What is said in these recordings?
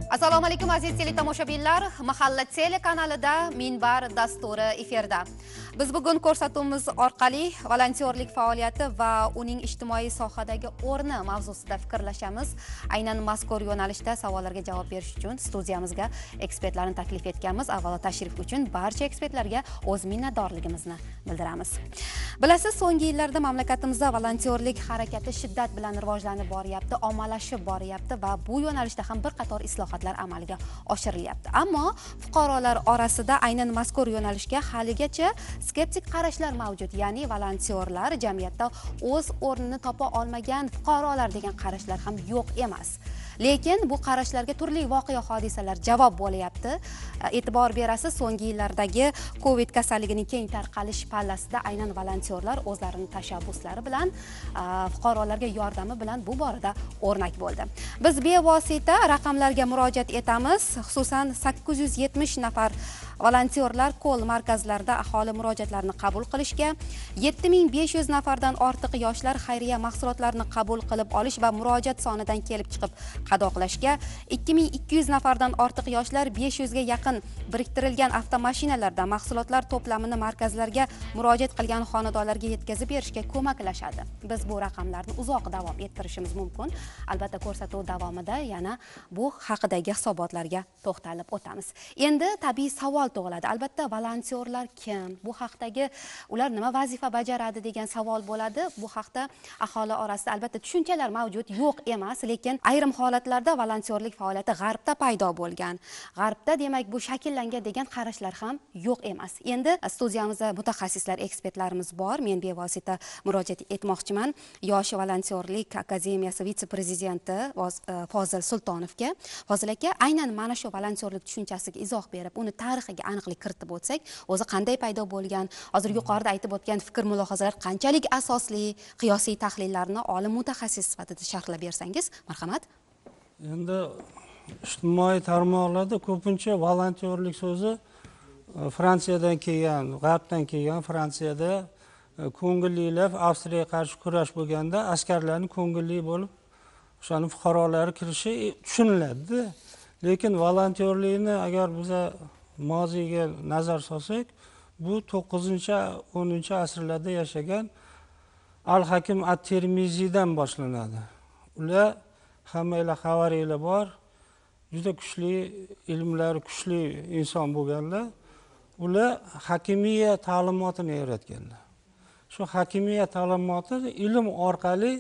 Assalomu alaykum aziz teletomoshabinlar. Mahalla telekanalida Minbar dasturi efirda. Biz bugun ko'rsatuvimiz orqali volontyorlik faoliyati va uning ijtimoiy sohadagi o'rni mavzusida fikrlashamiz. Aynan mazkur yo'nalishda savollarga javob berish uchun studiyamizga ekspertlarni taklif etganmiz. Avvalo tashrif uchun barcha ekspertlarga o'z minnatdorligimizni bildiramiz. Bilasiz, so'nggi yillarda mamlakatimizda volontyorlik harakati shiddat bilan rivojlanib boryapti, ommalashib boryapti va bu yo'nalishda ham bir qator islohotlar amalga oshirilyapti. Ammo fuqarolar orasida aynan mazkur yo'nalishga haligacha skeptik qarashlar mavjud, ya'ni volontyorlar jamiyatda o'z o'rnini topa olmagan fuqarolar degan qarashlar ham yo'q emas. Lekin bu qarashlarga turli voqea hodisalar javob bo'lyapti. E'tibor berasiz, so'nggi yillardagi Covid kasalligining keng tarqalish pallasida aynan volontyorlar o'zlarining tashabbuslari bilan fuqarolarga yordami bilan bu borada o'rnak bo'ldi. Biz bevosita raqamlarga murojaat etamiz. Xususan 870 nafar volontyorlar kol markazlarida aholi murojaatlarini qabul qilishga, 7500 nafardan ortiq yoshlar xayriya mahsulotlarini qabul qilib olish va murojaat sonidan kelib chiqib qadoqlashga, 2200 nafardan ortiq yoshlar 500 ga yaqin biriktirilgan avtomashinalarda mahsulotlar to'plamini markazlarga murojaat qilgan xonadonlarga yetkazib berishga ko'maklashadi. Biz bu raqamlarni uzoq davom ettirishimiz mumkin. Albatta ko'rsatuv davomida yana bu haqidagi hisobotlarga to'xtalib o'tamiz. Endi tabiiy savol tug'iladi. Albatta volontyorlar kim? Bu haqdagi ular nima vazifa bajaradi degan savol bo'ladi. Bu haqda aholi orasida albatta tushunchalar mavjud, yo'q emas, lekin ayrim holatlarda volontyorlik faoliyati g'arbda paydo bo'lgan. G'arbda demak bu shakllangan degan qarashlar ham yo'q emas. Endi studiyamizda mutaxassislar, ekspertlarimiz bor. Men bevosita murojaat etmoqchiman Yosh volontyorlik akademiyasi vitse-prezidenti Fozil Sultonovga. Fozil aka, aynan mana shu volontyorlik tushunchasiga izoh berib, uni tarixiga aniqlik kiritib o'tsak, o'zi qanday paydo bo'lgan, hozir yuqorida aytib o'tgan fikr mulohazalar qanchalik asosli, qiyosiy tahlillarni olim mutaxassis sifatida sharhlab bersangiz, marhamat. Endi ijtimoiy tarmoqlarda ko'pincha volontyorlik so'zi Fransiyadan kelgan, g'arbdan kelgan. Fransiyada ko'ngillilar Avstriyaga qarshi kurash bo'lganda askarlarning ko'ngilli bo'lib, o'shani fuqarolari kirishi tushuniladi. Lekin volontyorlikni agar biz moziyga nazar solsak, bu 9-10 asrlarda yashagan Al-Hakim at-Termiziydan boshlanadi. Ular hammanglar xabaringlar bor, juda kuchli, ilmlari kuchli inson bo'lganlar. Ular hakimiya ta'limotini yaratganlar. Shu hakimiya ta'limoti ilm orqali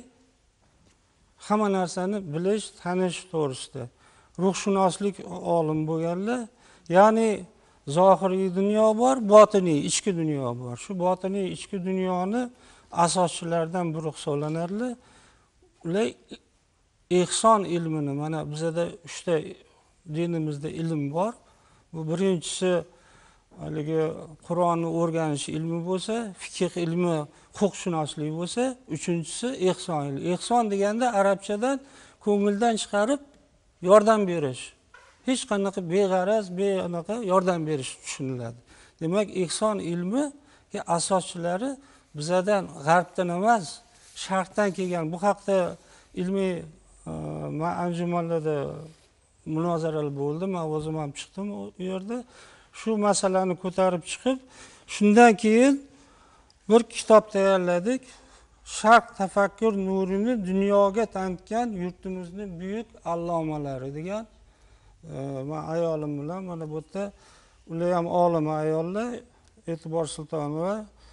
hamma narsani bilish, tanish to'g'risida. Ruhshunoslik olim bo'lganlar. Ya'ni zohiriy dunyo bor, botiniy, ichki dunyo bor. Shu botiniy, ichki dunyoni asoschilaridan biri hisoblanarlar. Ular ihson ilmini, mana bizda 3 ta dinimizda ilm bor. Bu birinchisi haligi Qur'onni o'rganish ilmi bo'lsa, fiqh ilmi, huquqshunoslik bo'lsa, uchinchisi ihson ilmi. Ihson deganda arabchadan ko'ngildan chiqarib yordam berish. Hech qanaqa beg'araz, beanaqa yordam berish tushuniladi. Demak, ihson ilmi asoschilari bizdan g'arbdan emas, sharqdan kelgan. Bu haqda ilmiy anjumanlarda munozaralar bo'ldi. Men o'zim ham chiqdim u yerda. Shu masalani ko'tarib chiqib, shundan keyin bir kitob tayyorladik. Sharq tafakkur nurini dunyoga tanitgan yurtimizning buyuk allomalari degan. Men ayolim bilan mana bu yerda ular ham olima ayollar, E'tibor Sultonova,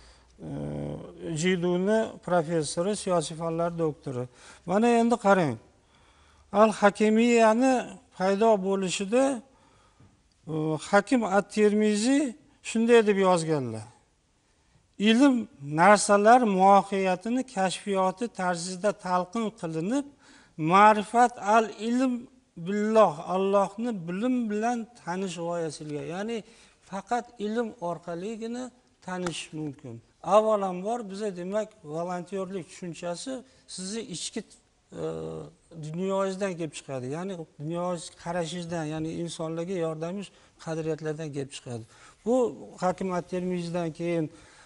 Jiduni professori, siyosiy fanlar doktori. Mana endi qarang. Al-Hakimiyani paydo bo'lishida Hakim at-Termiziy shunday deb yozganlar. Ilm narsalar mohiyatini kashfiyoti tarzida talqin qilinib, ma'rifat al-ilm billoh, Allohni bilim bilan tanish g'oyasiga, ya'ni faqat ilm orqaligina tanish mumkin. Avvalambor biza demak volontyorlik tushunchasi sizni ichki dunyongizdan kelib chiqadi. Ya'ni dunyoingiz qarashingizdan, ya'ni insonlarga yordamish qadriyatlardan kelib chiqadi. Bu Hakim at-Termiziydan keyin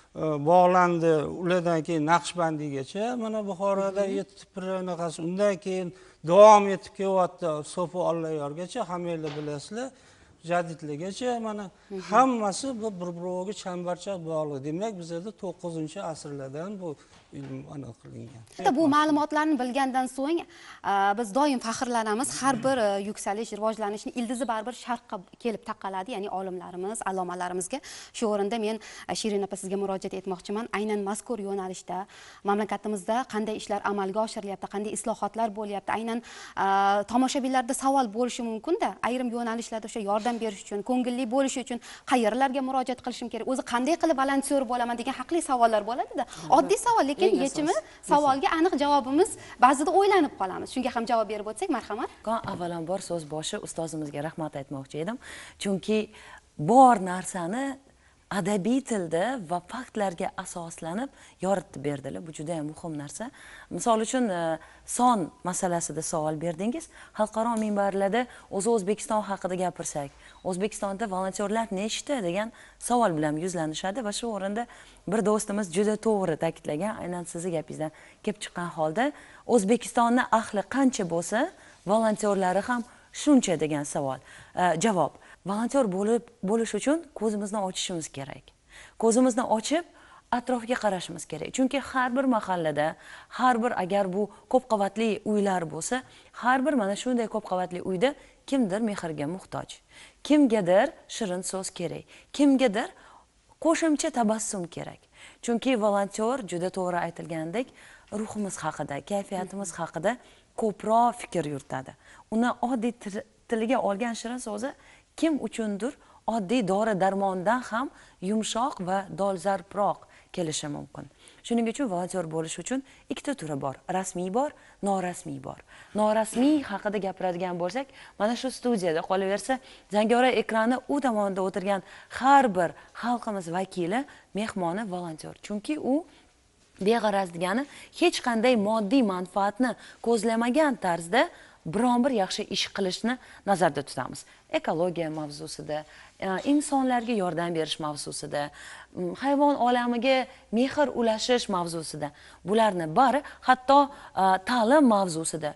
bog'landi, ulardan keyin Naqshbandiygacha mana Buxoroda 7 anaqasi, undan keyin davom etib kelyapti So'fi Olloyorgacha, hammanglar bilasizlar. Jadidligacha mana hammasi bir-biriga chambarchas bog'liq. Demak, bizda 9-asrlardan bu ilm aniq qilingan. Bu ma'lumotlarni bilgandan so'ng biz doim faxrlanamiz. Har bir yuksalish, rivojlanishning ildizi baribir sharqqa kelib taqaladi, ya'ni olimlarimiz, allomalarimizga. Shu o'rinda men Shirin opa sizga murojaat etmoqchiman. Aynan mazkur yo'nalishda mamlakatimizda qanday ishlar amalga oshirilyapti, qanday islohotlar bo'lyapti. Aynan tomoshabinlarda savol bo'lishi mumkin-da, ayrim yo'nalishlarda o'sha yordam berish uchun, ko'ngilli bo'lish uchun qayerlarga murojaat qilishim kerak? O'zi qanday qilib volontyor bo'laman degan haqli savollar bo'ladi-da. Oddiy savol, lekin yechimi, savolga aniq javobimiz ba'zida o'ylanib qolamiz. Shunga ham javob berib o'tsak, marhamat. Avvalambor so'z boshi ustozimizga rahmat aytmoqchi edim. Chunki bor narsani adabiy tilda va faktlarga asoslanib yoritib berdilar. Bu juda ham muhim narsa. Misol uchun son masalasida savol berdingiz. Xalqaro minbarlarda O'zbekiston haqida gapirsak, O'zbekistonda volontyorlar nechta degan savol bilan yuzlanishadi va shu o'rinda bir do'stimiz juda to'g'ri ta'kidlagan, aynan sizning gapingizdan kelib chiqqan holda O'zbekistonni ahli qancha bo'lsa, volontyorlari ham shuncha degan savol. Javob: volontyor bo'lish uchun ko'zimizni ochishimiz kerak. Ko'zimizni ochib atrofga qarashimiz kerak. Chunki har bir mahallada, har bir agar bu ko'p qavatli uylar bo'lsa, har bir mana shunday ko'p qavatli uyda kimdir mehrga muhtoj. Kimgadir shirin so'z kerak. Kimgadir qo'shimcha tabassum kerak. Chunki volontyor juda to'g'ri aytilgandek, ruhimiz haqida, kayfiyatimiz haqida ko'proq fikr yuritadi. Uni oddiy tiliga olgan shirin so'zi kim uchundir oddiy dori-darmondan ham yumshoq va dolzarbroq kelishi mumkin. Shuning uchun volontyor bo'lish uchun ikkita turi bor. Rasmiy bor, norasmiy bor. Norasmiy haqida gapiradigan bo'lsak, mana shu studiyada qolaversa, zangori ekrani u tomonda o'tirgan har bir xalqimiz vakili, mehmoni volontyor. Chunki u beg'araz degani hech qanday moddiy manfaatni ko'zlamagan tarzda biron bir yaxshi ish qilishni nazarda tutamiz. Ekologiya mavzusida, insonlarga yordam berish mavzusida, hayvon olamiga mehr ulashish mavzusida, bularni bari, hatto ta'lim mavzusida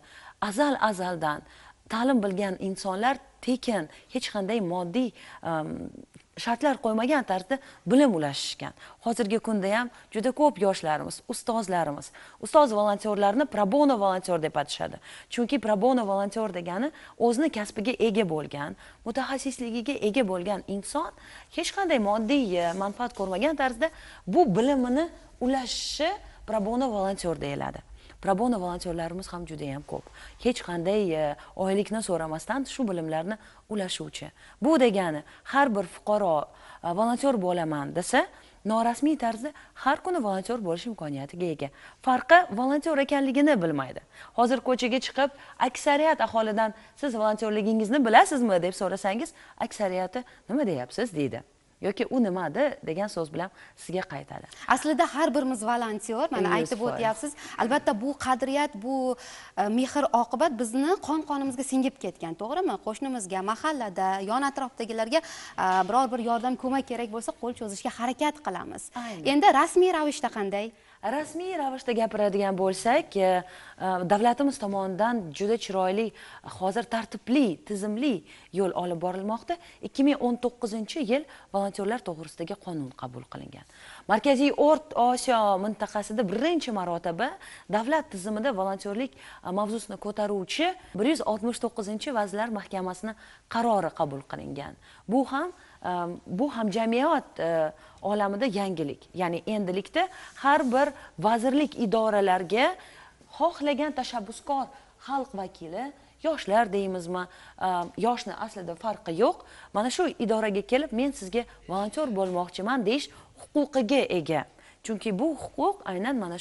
azaldan ta'lim bilgan insonlar tekin, hech qanday moddiy shartlar qo'ymagan tarzda bilim ulashishgan. Hozirgi kunda ham juda ko'p yoshlarimiz, ustozlarimiz, ustoz volontyorlarni pro bono volontyor deb atashadi. Chunki pro bono volontyor degani o'zini kasbiga ega bo'lgan, mutaxassisligiga ega bo'lgan inson hech qanday moddiy manfaat ko'rmagan tarzda bu bilimini ulashishi pro bono volontyor deyiladi. Pro bono volontyorlarimiz ham juda ham ko'p. Hech qanday oylikni so'ramasdan shu bilimlarni ulashuvchi. Bu degani har bir fuqaro volontyor bo'laman desa, norasmiy tarzda har kuni volontyor bo'lish imkoniyatiga ega. Farqi volontyor ekanligini bilmaydi. Hozir ko'chaga chiqib, aksariyat aholidan siz volontyorligingizni bilasizmi deb so'rasangiz, aksariyati nima deyapsiz deydi. Yoki u nimadi degan so'z bilan sizga qaytadi. Aslida har birimiz volontyor, mana aytib o'tyapsiz. Albatta bu qadriyat, bu mehr oqibat bizni qon-qonimizga singib ketgan, to'g'rimi? Qo'shnimizga, mahallada, yon atrofdagilarga biror bir yordam, ko'mak kerak bo'lsa, qo'l cho'zishga harakat qilamiz. Endi rasmiy ravishda qanday? Rasmiy ravishda gapiradigan bo'lsak, davlatimiz tomonidan juda chiroyli, hozir tartibli, tizimli yo'l olib borilmoqda. 2019-yil volontyorlar to'g'risidagi qonun qabul qilingan. Markaziy O'rta Osiyo mintaqasida birinchi marotaba davlat tizimida volontyorlik mavzusini ko'taruvchi 169-Vazirlar Mahkamasining qarori qabul qilingan. Bu ham jamiyat olamida yangilik. Ya'ni endilikda har bir vazirlik idoralarga xohlagan tashabbuskor xalq vakili, yoshlar deymizmi, yoshni aslida farqi yo'q, mana shu idoraga kelib, men sizga volontyor bo'lmoqchiman deyish huquqiga ega. Chunki bu huquq aynan mana shu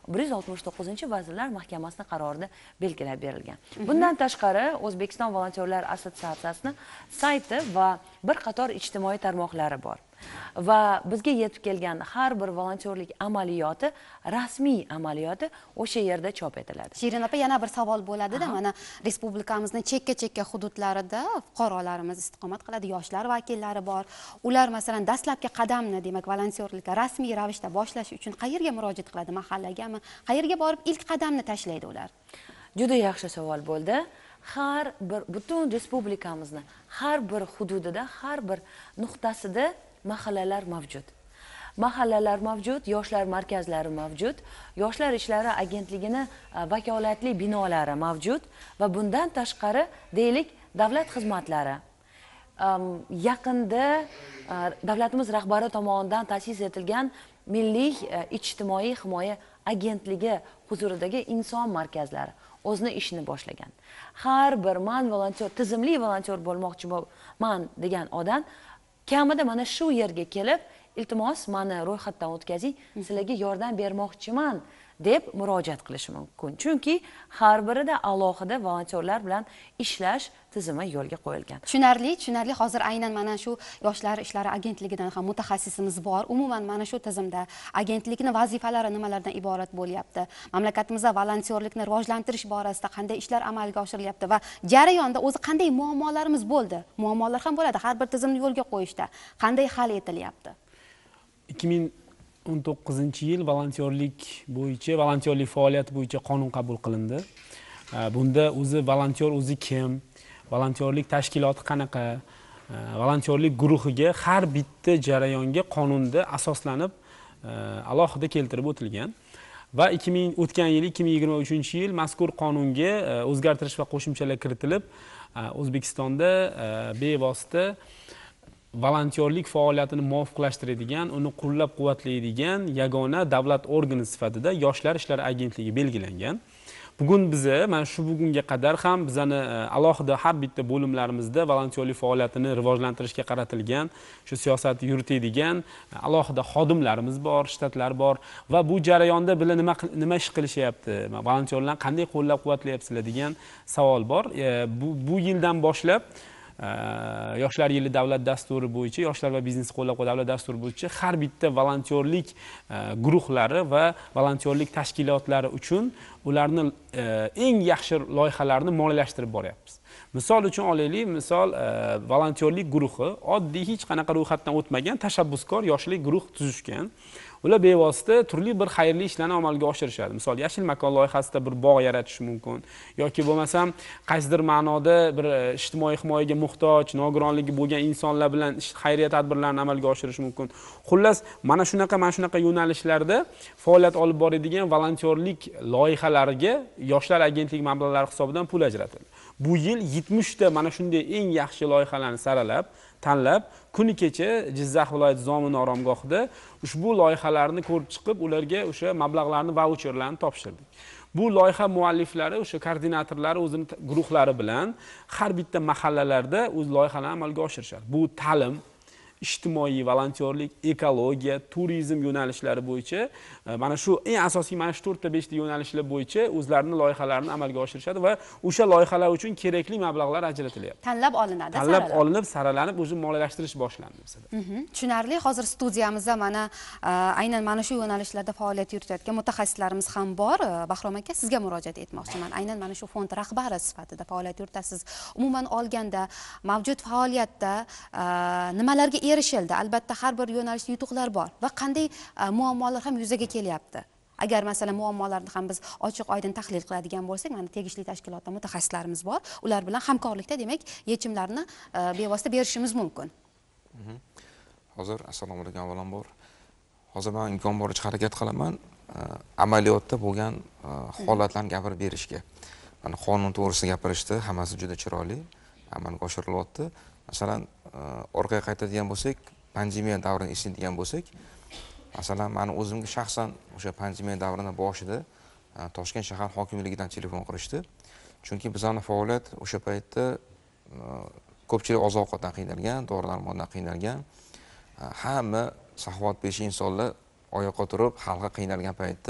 Vazirlar Mahkamasining qarorida belgilab berilgan. Bundan tashqari O'zbekiston Volontyorlar assotsiatsiyasining sayti va bir qator ijtimoiy tarmoqlari bor. Va bizga yetib kelgan har bir volontyorlik amaliyoti, rasmiy amaliyoti o'sha yerda chop etiladi. Shirin opa, yana bir savol bo'ladi-da, mana respublikamizning chekka fuqarolarida fuqarolarimiz istiqomat qiladi, yoshlar vakillari bor. Ular masalan dastlabki qadamni, demak, volontyorlikka rasmiy ravishda boshlash uchun qayerga murojaat qiladi? Mahallagami? Qayerga borib ilk qadamni tashlaydi ular? Juda yaxshi savol bo'ldi. Har bir butun respublikamizning har bir hududida, har bir nuqtasida mahallalar mavjud. Mahallalar mavjud, yoshlar markazlari mavjud, yoshlar ishlari agentligining vakolatli binolari mavjud va bundan tashqari deylik davlat xizmatlari. Yaqinda davlatimiz rahbari tomonidan ta'sis etilgan Milliy ijtimoiy himoya agentligi huzuridagi inson markazlari o'zini ishini boshlagan. Har bir tizimli volontyor bo'lmoqchiman degan odam kamida mana shu yerga kelib, iltimos meni ro'yxatdan o'tkazing, sizlarga yordam bermoqchiman deb murojaat qilishi mumkin. Chunki har birida alohida volontyorlar bilan ishlash tizimi yo'lga qo'yilgan. Tushunarli. Hozir aynan mana shu yoshlar ishlari agentligidan ham mutaxassisimiz bor. Umuman mana shu tizimda agentlikning vazifalari nimalardan iborat bo'lyapti? Mamlakatimizda volontyorlikni rivojlantirish borasida qanday ishlar amalga oshirilyapti va jarayonda o'zi qanday muammolarimiz bo'ldi? Muammolar ham bo'ladi har bir tizimni yo'lga qo'yishda. Qanday hal etilyapti? 2019-yil volontyorlik faoliyati bo'yicha qonun qabul qilindi. Bunda o'zi volontyor o'zi kim, volontyorlik tashkiloti qanaqa, volontyorlik guruhiga har bitta jarayonga qonunda asoslanib alohida keltirib o'tilgan. Va o'tgan yil 2023-yil mazkur qonunga o'zgartirish va qo'shimchalar kiritilib, O'zbekistonda bevosita volontyorlik faoliyatini muvofiqlashtiradigan, uni qo'llab-quvvatlaydigan yagona davlat organi sifatida Yoshlar ishlari agentligi belgilangan. Bugun biza mana shu bugunga qadar ham bizani alohida har bitta bo'limlarimizda volontyorlik faoliyatini rivojlantirishga qaratilgan, shu siyosatni yuritadigan alohida xodimlarimiz bor, shtatlar bor va bu jarayonda bilan nima ish qilishyapti, volontyorlarni qanday qo'llab-quvvatlayapsizlar degan savol bor. Bu yildan boshlab Yoshlar yili davlat dasturi bo'yicha, yoshlar va biznes qo'llab-quvvatlash davlat dasturi bo'yicha har bitta volontyorlik guruhlari va volontyorlik tashkilotlari uchun ularni eng yaxshi loyihalarni moliyalashtirib boryapmiz. Misol uchun olaylik, volontyorlik guruhi oddiy hech qanaqa ro'yxatdan o'tmagan tashabbuskor yoshlik guruh tuzishgan. Ular bevosita turli bir xayrli ishlarni amalga oshirishadi. Misol, yashil makon loyihasida bir bog' yaratish mumkin yoki bo'lmasam qaysidir ma'noda bir ijtimoiy himoyaga muhtoj, nogironligi bo'lgan insonlar bilan xayriya tadbirlarini amalga oshirish mumkin. Xullas, mana shunaqa yo'nalishlarda faoliyat olib boradigan volontyorlik loyihalariga Yoshlar agentligi mablag'lari hisobidan pul ajratildi. Bu yil 70 ta mana shunday eng yaxshi loyihalarni saralab, tanlab, kuni kecha Jizzax viloyati Zomin oromgohida ushbu loyihalarni ko'rib chiqib, ularga o'sha mablag'larni, vaucherlarni topshirdik. Bu loyiha mualliflari, o'sha koordinatorlari o'zining guruhlari bilan har bitta mahallalarda o'z loyihalarini amalga oshirishadi. Bu ta'lim, ijtimoiy volontyorlik, ekologiya, turizm yo'nalishlari bo'yicha mana shu eng asosiy mana shu 4 ta 5 ta yo'nalishlar bo'yicha o'zlarining loyihalarini amalga oshirishadi va o'sha loyihalar uchun kerakli mablag'lar ajratilyapti. Tanlab olinadi, olinib, saralanib, o'zi moliyalashtirish boshlandi bizda. Tushunarli. Hozir studiyamizda aynan mana shu yo'nalishlarda faoliyat yuritayotgan mutaxassislarimiz ham bor. Bahrom aka, sizga murojaat etmoqchiman. Aynan mana shu fond rahbari sifatida faoliyat yuritasiz. Umuman olganda mavjud faoliyatda nimalarga erishildi? Albatta har bir yo'nalishda yutuqlar bor va qanday muammolar ham yuzaga kelyapti? Agar masalan muammolarni ham biz ochiq oydin tahlil qiladigan bo'lsak, mana tegishli tashkilotda mutaxassislarimiz bor. Ular bilan hamkorlikda demak yechimlarni bevosita berishimiz mumkin. Hozir assalomu alaykum avvalambor. Hozir men imkon boricha harakat qilaman amaliyotda bo'lgan holatlarni gapirib berishga. Mana qonun to'g'risida gapirishdi, hammasi juda chiroyli amalga oshirilyapti. Masalan, orqaga qaytadigan bo'lsak, pandemiya davrini eslaydigan bo'lsak, masalan, meni o'zimga shaxsan o'sha pandemiya davrining boshida Toshkent shahar hokimligidan telefon qilishdi. Chunki bizning faoliyat o'sha paytda ko'pchilik oziq-ovqatdan qiynalgan, dori-darmondan qiynalgan, hamma saxovat beshi insonlar oyoqqa turib, xalqqa qiynalgan paytda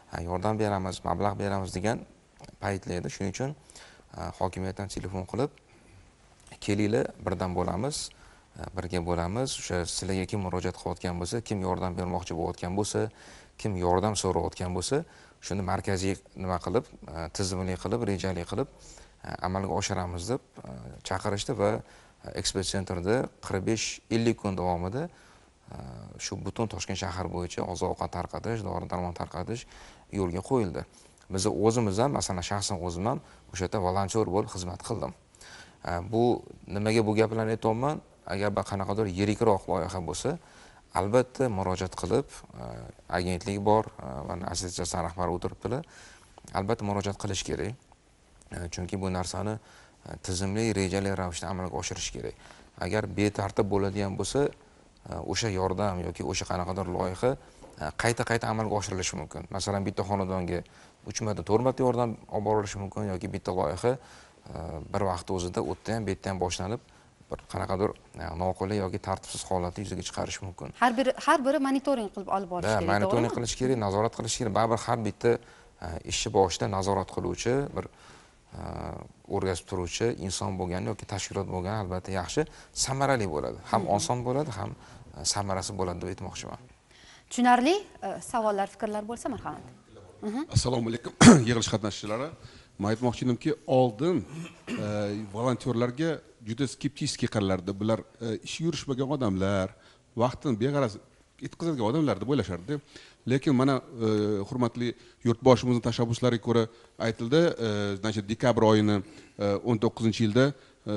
yordam beramiz, mablag' beramiz degan paytlar edi. Shuning uchun hokimiyatdan telefon qilib, kelinglar, birdan bo'lamiz, birga bo'lamiz. O'sha sizlarga kim murojaat qilayotgan bo'lsa, kim yordam bermoqchi bo'layotgan bo'lsa, kim yordam so'rayotgan bo'lsa, shuni markaziy nima qilib, tizimli qilib, rejali qilib amalga oshiramiz deb chaqirishdi va ekspert sentrda 45-50 kun davomida shu butun Toshkent shahar bo'yicha oziq-ovqat tarqatish, dori-darmon tarqatish yo'lga qo'yildi. Biz o'zimiz ham, masalan, shaxsan o'zim ham o'sha yerda volontyor bo'lib xizmat qildim. Bu nimaga bu gaplarni aytyapman? Agar bir qanaqadir yirikroq loyiha bo'lsa, albatta murojaat qilib, agentlik bor, mana assotsiatsiya rahbari o'tiribdilar. Albatta murojaat qilish kerak. Chunki bu narsani tizimli, rejali ravishda amalga oshirish kerak. Agar betartib bo'ladigan bo'lsa, o'sha yordam yoki o'sha qanaqadir loyiha qayta amalga oshirilishi mumkin. Masalan, bitta xonadonga 3 marta, 4 marta yordam olib borilishi mumkin yoki bitta loyiha bir vaqt o'zida u yerda ham, bu yerda ham boshlanib bir qanaqadir noqulay yoki tartibsiz holatni yuzaga chiqarish mumkin. Har biri monitoring qilib olib borish kerak. Monitoring qilish kerak, nazorat qilish kerak. Baribir har bitta ishchi boshida nazorat qiluvchi, bir o'rgatib turuvchi inson bo'lgani yoki tashkilot bo'lgani albatta yaxshi, samarali bo'ladi. Ham oson bo'ladi, ham samarasi bo'ladi deb aytmoqchiman. Tushunarli savollar, fikrlar bo'lsa marhamat. Assalomu alaykum yig'ilish qatnashchilari. Men aytmoqchi edimki, oldin volontyorlarga juda skeptik qaralardi. Bular ish yurishmagan odamlar, vaqtini beg'araz yetkazadigan odamlar deb o'ylashardi. Lekin mana hurmatli yurtboshimizning tashabbuslariga ko'ra aytildi, значит, dekabr oyini 19-yilda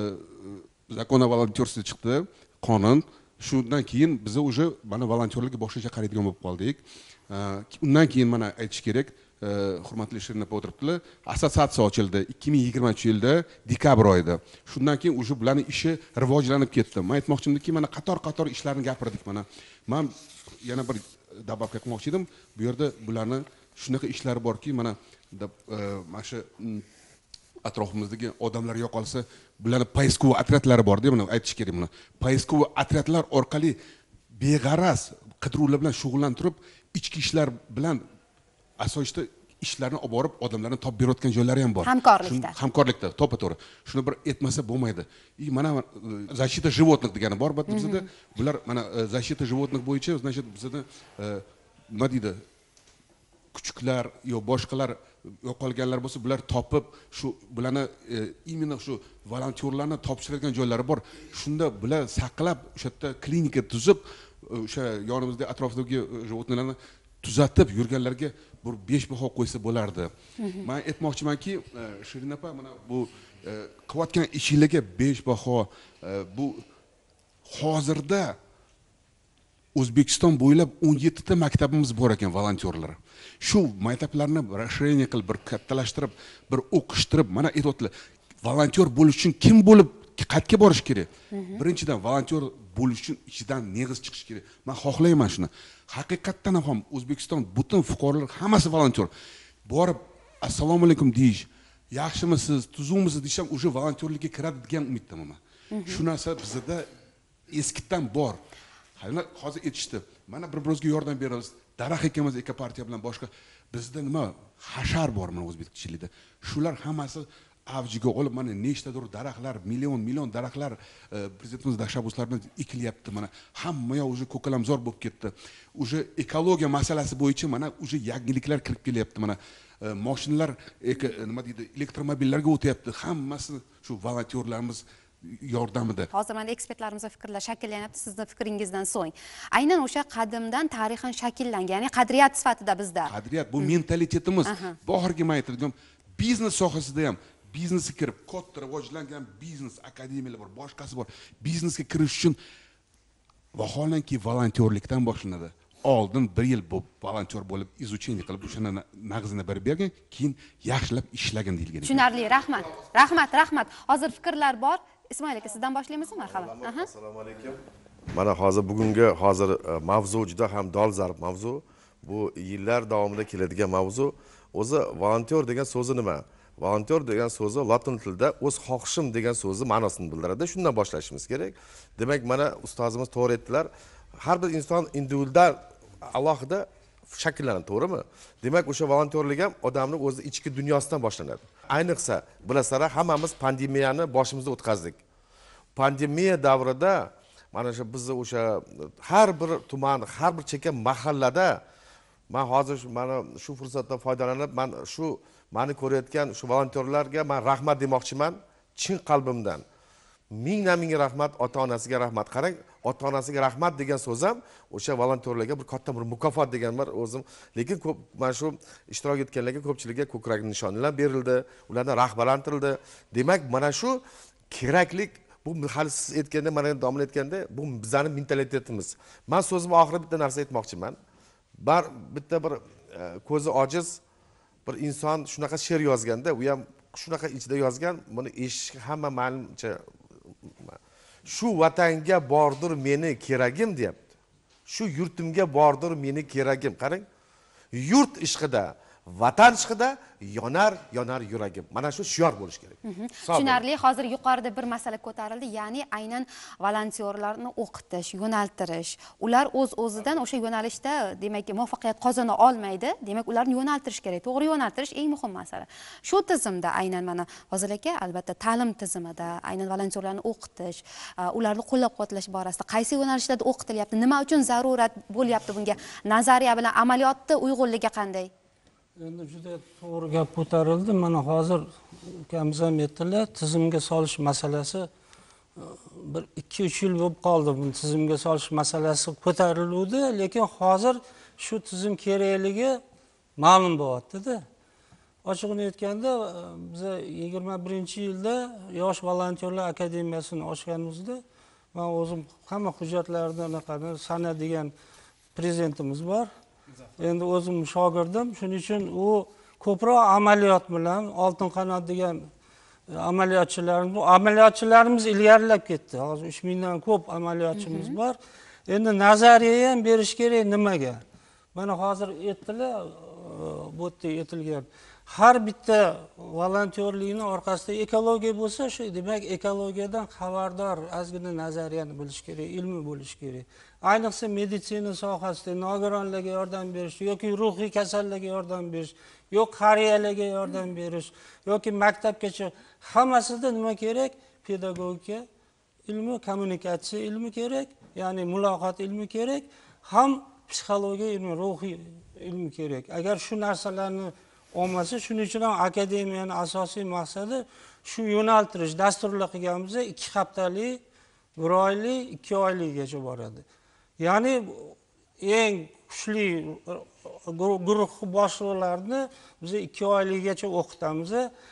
zakon o volontyorстве chiqdi, qonun. Shundan keyin biz уже mana volontyorlarga boshqacha qaraydigan bo'lib qoldik. Undan keyin mana aytish kerak, hurmatli Shirin opa o'tiribdilar, assotsiatsiya ochildi 2020-yilda dekabr oyida. Shundan keyin уже bularning ishi rivojlanib ketdi. Men aytmoqchimdiki, mana qator ishlarni gapirdik mana. Men yana bir dababga qilmoqchi edim. Bu yerda bularni shunaqa ishlari borki, mana shu atrofimizdagi odamlar yo'qolsa, bularni поисковый otryadlari bor deb mana aytish kerak buni. Поисковый otryadlar orqali beg'araz qidiruvlar bilan shug'ullantirib, ichki ishlar bilan asosida ishlarni olib borib, odamlarni topib berayotgan joylari ham bor. Hamkorlikda, to'g'ri. Shuni bir etmasa bo'lmaydi. Mana защита животных degani bor, bizda bular mana защита животных bo'yicha, значит, bizda nima deydi? Kuchuklar yo boshqalar yo'qolganlar bo'lsa, bular topib, shu bularni imенно shu volontyorlarni topshiradigan joylari bor. Shunda bular saqlab, o'sha yerda klinika tuzib, o'sha yonimizda atrofdagi животныйlarni tuzatib yurganlarga bir 5 baho qo'ysa bo'lardi. Men aytmoqchimanki, Shirin opa, mana bu qilayotgan ishingizga 5 baho. Bu hozirda O'zbekiston bo'ylab 17 ta maktabimiz bor ekan volontyorlar. Shu maktablarni расширение qilib, bir kattalashtirib, bir o'qishtirib, mana aytibdilar, volontyor bo'lish uchun kim bo'lib qayerga borish kerak? Birinchidan volontyor bo'lish uchun ichidan neg'iz chiqish kerak. Men xohlayman shuni. Haqiqatdan ham O'zbekiston butun fuqarolar hammasi volontyor. Borib assalomu alaykum deyish, yaxshimisiz, tuzukmisiz desam, o'sha volontyorlikka kiradi degan umiddaman. Shu narsa bizda eskidan bor. Hozir aytishdi, mana bir-birimizga yordam beramiz. Daraxt ekamiz, ekopartiya bilan boshqa. Bizda nima hashar bor mana o'zbekchilikda. Shular hammasi avjiga olib, mana nechtadir daraxtlar, million daraxtlar prezidentimiz tashabbuslari bilan ekilyapti. Mana hamma yoq уже ko'kalamzor bo'lib ketdi. Уже ekologiya masalasi bo'yicha mana уже yangiliklar kirib kelyapti. Mana mashinalar nima deydi, elektromobillarga o'tyapti. Hammasi shu volontyorlarimiz yordamida. Hozir mana ekspertlarimizning fikrlari shakllanyapti, sizning fikringizdan so'ng. Aynan o'sha qadimdan tarixan shakllangan, ya'ni qadriyat sifatida bizda. Qadriyat bu mentalitetimiz. Bahorga men aytadigan biznes sohasida ham biznesga kirib, katta rivojlangan biznes akademiyalar bor, boshqasi bor. Biznesga kirish uchun vaholanki volontyorlikdan boshlanadi. Oldin 1 yil bu volontyor bo'lib, izucheniya qilib, o'shani nag'zini berib bergan, keyin yaxshilab ishlagan deyilgan. Tushunarli, rahmat. Hozir fikrlar bor. Ismoil aka, sizdan boshlaymiz, marhamat. Assalomu alaykum. Mana bugungi mavzu juda ham dolzarb mavzu. Bu yillar davomida keladigan mavzu. O'zi volontyor degan so'zi nima? Volontyor degan so'zi latin tilida o'z xohishim degan so'zi ma'nosini bildiradi. Shundan boshlashimiz kerak. Demak, mana ustozimiz to'g'ri aytdilar. Har bir inson individual alohida shakllanadi, to'g'rimi? Demak, o'sha volontyorlik ham odamning o'zi ichki dunyosidan boshlanadi. Ayniqsa, bilasizlar, hammamiz pandemiyani boshimizda o'tkazdik. Pandemiya davrida mana shu bizni o'sha har bir tuman, har bir chekka mahallada men hozir mana shu fursatdan foydalanib, meni ko'rayotgan shu volontyorlarga men rahmat demoqchiman, chin qalbimdan. Ming rahmat, ota-onasiga rahmat. Qarang, ota-onasiga rahmat degan so'z ham o'sha volontyorlarga bir katta bir mukofot degan bor o'zim. Lekin ko'p mana shu ishtirok etganlarga ko'pchilikga ko'krak nishonlar berildi, ulardan rag'batlantirildi. Demak, mana shu keraklik bu hali siz aytganda, mana domla aytganda, bu bizning mentalitetimiz. Men so'zim oxirida bitta narsa aytmoqchiman. Bitta bir ko'zi ojiz bir inson shunaqa she'r yozganda, u ham shunaqa ichida yozgan, buni eshitishga hamma ma'lumcha shu vatanga bordir meni keragim deyapti. Shu yurtimga bordir meni keragim. Qarang, yurt ishqida, vatan ishqida yonar yuragim. Mana shu shior bo'lish kerak. Tushunarli. Hozir yuqorida bir masala ko'tarildi, ya'ni aynan volontyorlarni o'qitish, yo'naltirish. Ular o'z-o'zidan o'sha yo'nalishda, demak, muvaffaqiyat qozona olmaydi. Demak, ularni yo'naltirish kerak. To'g'ri yo'naltirish eng muhim masala. Shu tizimda aynan mana Fozil aka, albatta ta'lim tizimida aynan volontyorlarni o'qitish, ularni qo'llab-quvvatlash borasida qaysi yo'nalishlarda o'qitilyapti, nima uchun zarurat bo'lyapti bunga, nazariya bilan amaliyotda uyg'unligi qanday? Endi juda to'g'ri gap ko'tarildi. Mana hozir ukamiz ham aytdilar, tizimga solish masalasi bir 2-3 yil bo'lib qoldi. Bu tizimga solish masalasi ko'tariluvdi, lekin hozir shu tizim kerakligi ma'lum bo'lyapti-da. Ochig'ini aytganda, biz 21-yilda Yosh volontyorlar akademiyasini ochganimizda, men o'zim hamma hujjatlarni anaqani sanadigan prezidentimiz bor. Endi o'zim shogirdim, shuning uchun u ko'proq amaliyot bilan oltin qanot degan amaliyotchilarimiz ilgarilab ketdi. Hozir 3000 dan ko'p amaliyotchimiz bor. Endi nazariya ham berish kerak nimaga? Mana hozir aytdilar, bu yerda aytilgan. Har bitta volontyorlikning orqasida ekologiya bo'lsa, shu demak ekologiyadan xabardor ozgina nazariyani bilish kerak, ilmi bo'lish kerak. Ayniqsa meditsina sohasida nogironlarga yordam berish yoki ruhiy kasallarga yordam berish, yoki qariyalarga yordam berish yoki maktabgacha hammasida nima kerak? Pedagogika ilmi, kommunikatsiya ilmi kerak, ya'ni muloqot ilmi kerak, ham psixologiya ilmi, ruhiy ilmi kerak. Agar shu narsalarni olmasa, shuning uchun ham akademiyaning asosiy maqsadi shu yo'naltirish. Dasturlar qilganmiz, 2 haftalik, 1 oylik, 2 oylikgacha boradi. Ya'ni eng kuchli guruh boshliqlarini biz 2 oylikgacha o'qitamiz.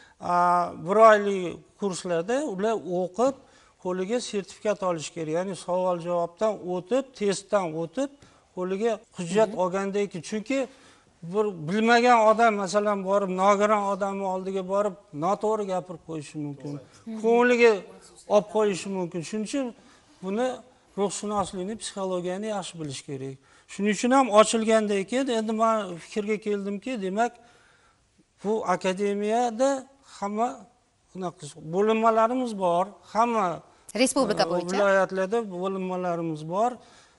1 oylik kurslarda ular o'qib, qo'liga sertifikat olish kerak. Ya'ni savol-javobdan o'tib, testdan o'tib, qo'liga hujjat olgandan keyin, chunki bir bilmagan odam masalan borib nogiron odamning oldiga borib noto'g'ri gapirib qo'yishi mumkin. Ko'ngliga olib qo'yishi mumkin. Shuning uchun buni ruhshunoslikni, psixologiyani yaxshi bilish kerak. Shuning uchun ham ochilgandan keyin endi men fikrga keldimki, demak bu akademiyada hamma bo'linmalarimiz bor, hamma respublika bo'yicha viloyatlarda bo'linmalarimiz bor,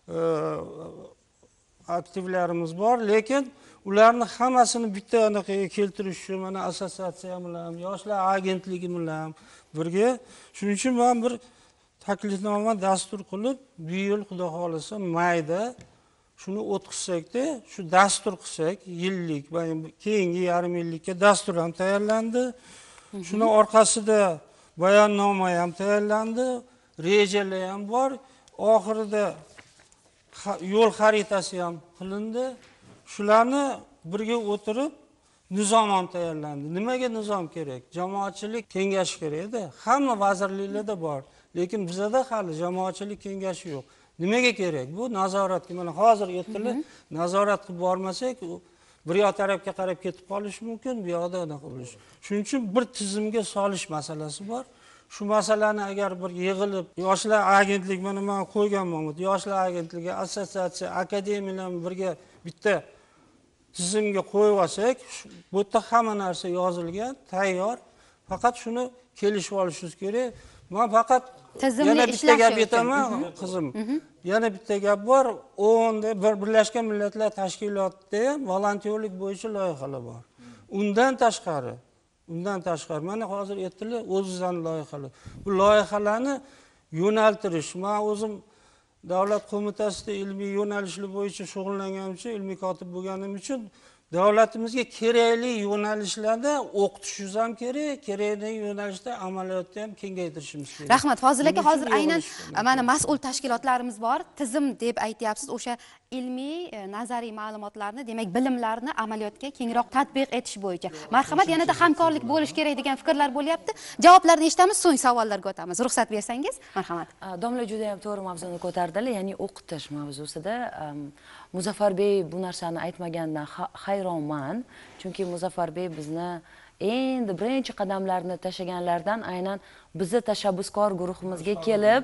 aktivlarimiz bor, lekin ularni hammasini bitta anaqaga keltirish uchun mana assotsiatsiya bilan, yoshlar agentligi bilan birga, shuning uchun men bir taklifnoma dastur qilib, bu yil xudo xolasa mayda shuni o'tkazsak-da, shu dastur qilsak, yillik, keyingi yarim yillikka dastur ham tayyorlandi. Shuni orqasida bayonnoma ham tayyorlandi, rejalar ham bor, oxirida yo'l xaritasi ham qilindi. Shularni birga o'tirib nizom ham tayyorlandi. Nimaga nizom kerak? Jamoatchilik kengashi kerak-da. Hamma vazirliklarda bor, lekin bizda hali jamoatchilik kengashi yo'q. Nimaga kerak? Bu nazoratga, mana hozir aytdilar, nazorat qilib bormasak, bir yoq tarafga qarab ketib qolish mumkin, bu yoqda unaqa bo'lish. Shuning uchun bir tizimga solish masalasi bor. Shu masalani agar bir yig'ilib, yoshlar agentligi, mana men qo'yganman, yoshlar agentligi, assotsiatsiya, akademiyalar birga bitta tizimga qo'yib olsak, bu yerda hamma narsa yozilgan, tayyor. Faqat shuni kelishib olishimiz kerak. Men faqat Tizimli yana bitta ishlashi gap uchun. aytaman qizim. Yana bitta gap bor. OONda Birlashgan Millatlar Tashkilotida ham volontyorlik bo'yicha loyihalar bor. Undan tashqari mana hozir aytdilar, o'zingizning loyihalar. Bu loyihalarni yo'naltirish. Men o'zim Davlat qo'mitasida ilmiy yo'nalishlar bo'yicha shug'ullanganim uchun, ilmiy kotib bo'lganim uchun davlatimizga kerakli yo'nalishlarda o'qitishimiz ham kerak, kerakli yo'nalishda amaliyotni ham kengaytirishimiz kerak. Rahmat, Fozil aka, hozir aynan mana mas'ul tashkilotlarimiz bor. Tizim deb aytyapsiz, o'sha ilmiy, nazariy ma'lumotlarni, demak, bilimlarni amaliyotga kengroq tatbiq etish bo'yicha. Marhamat, yanada hamkorlik bo'lish kerak degan fikrlar bo'lyapti. Javoblarni eshitamiz, so'ng savollarga o'tamiz. Ruxsat bersangiz, marhamat. Domla juda ham to'g'ri mavzuni ko'tardilar, ya'ni o'qitish mavzusida. Muzaffarbey bu narsani aytmaganidan hayronman, chunki Muzaffarbey bizni endi birinchi qadamlarni tashlaganlardan aynan bizni tashabbuskor guruhimizga kelib,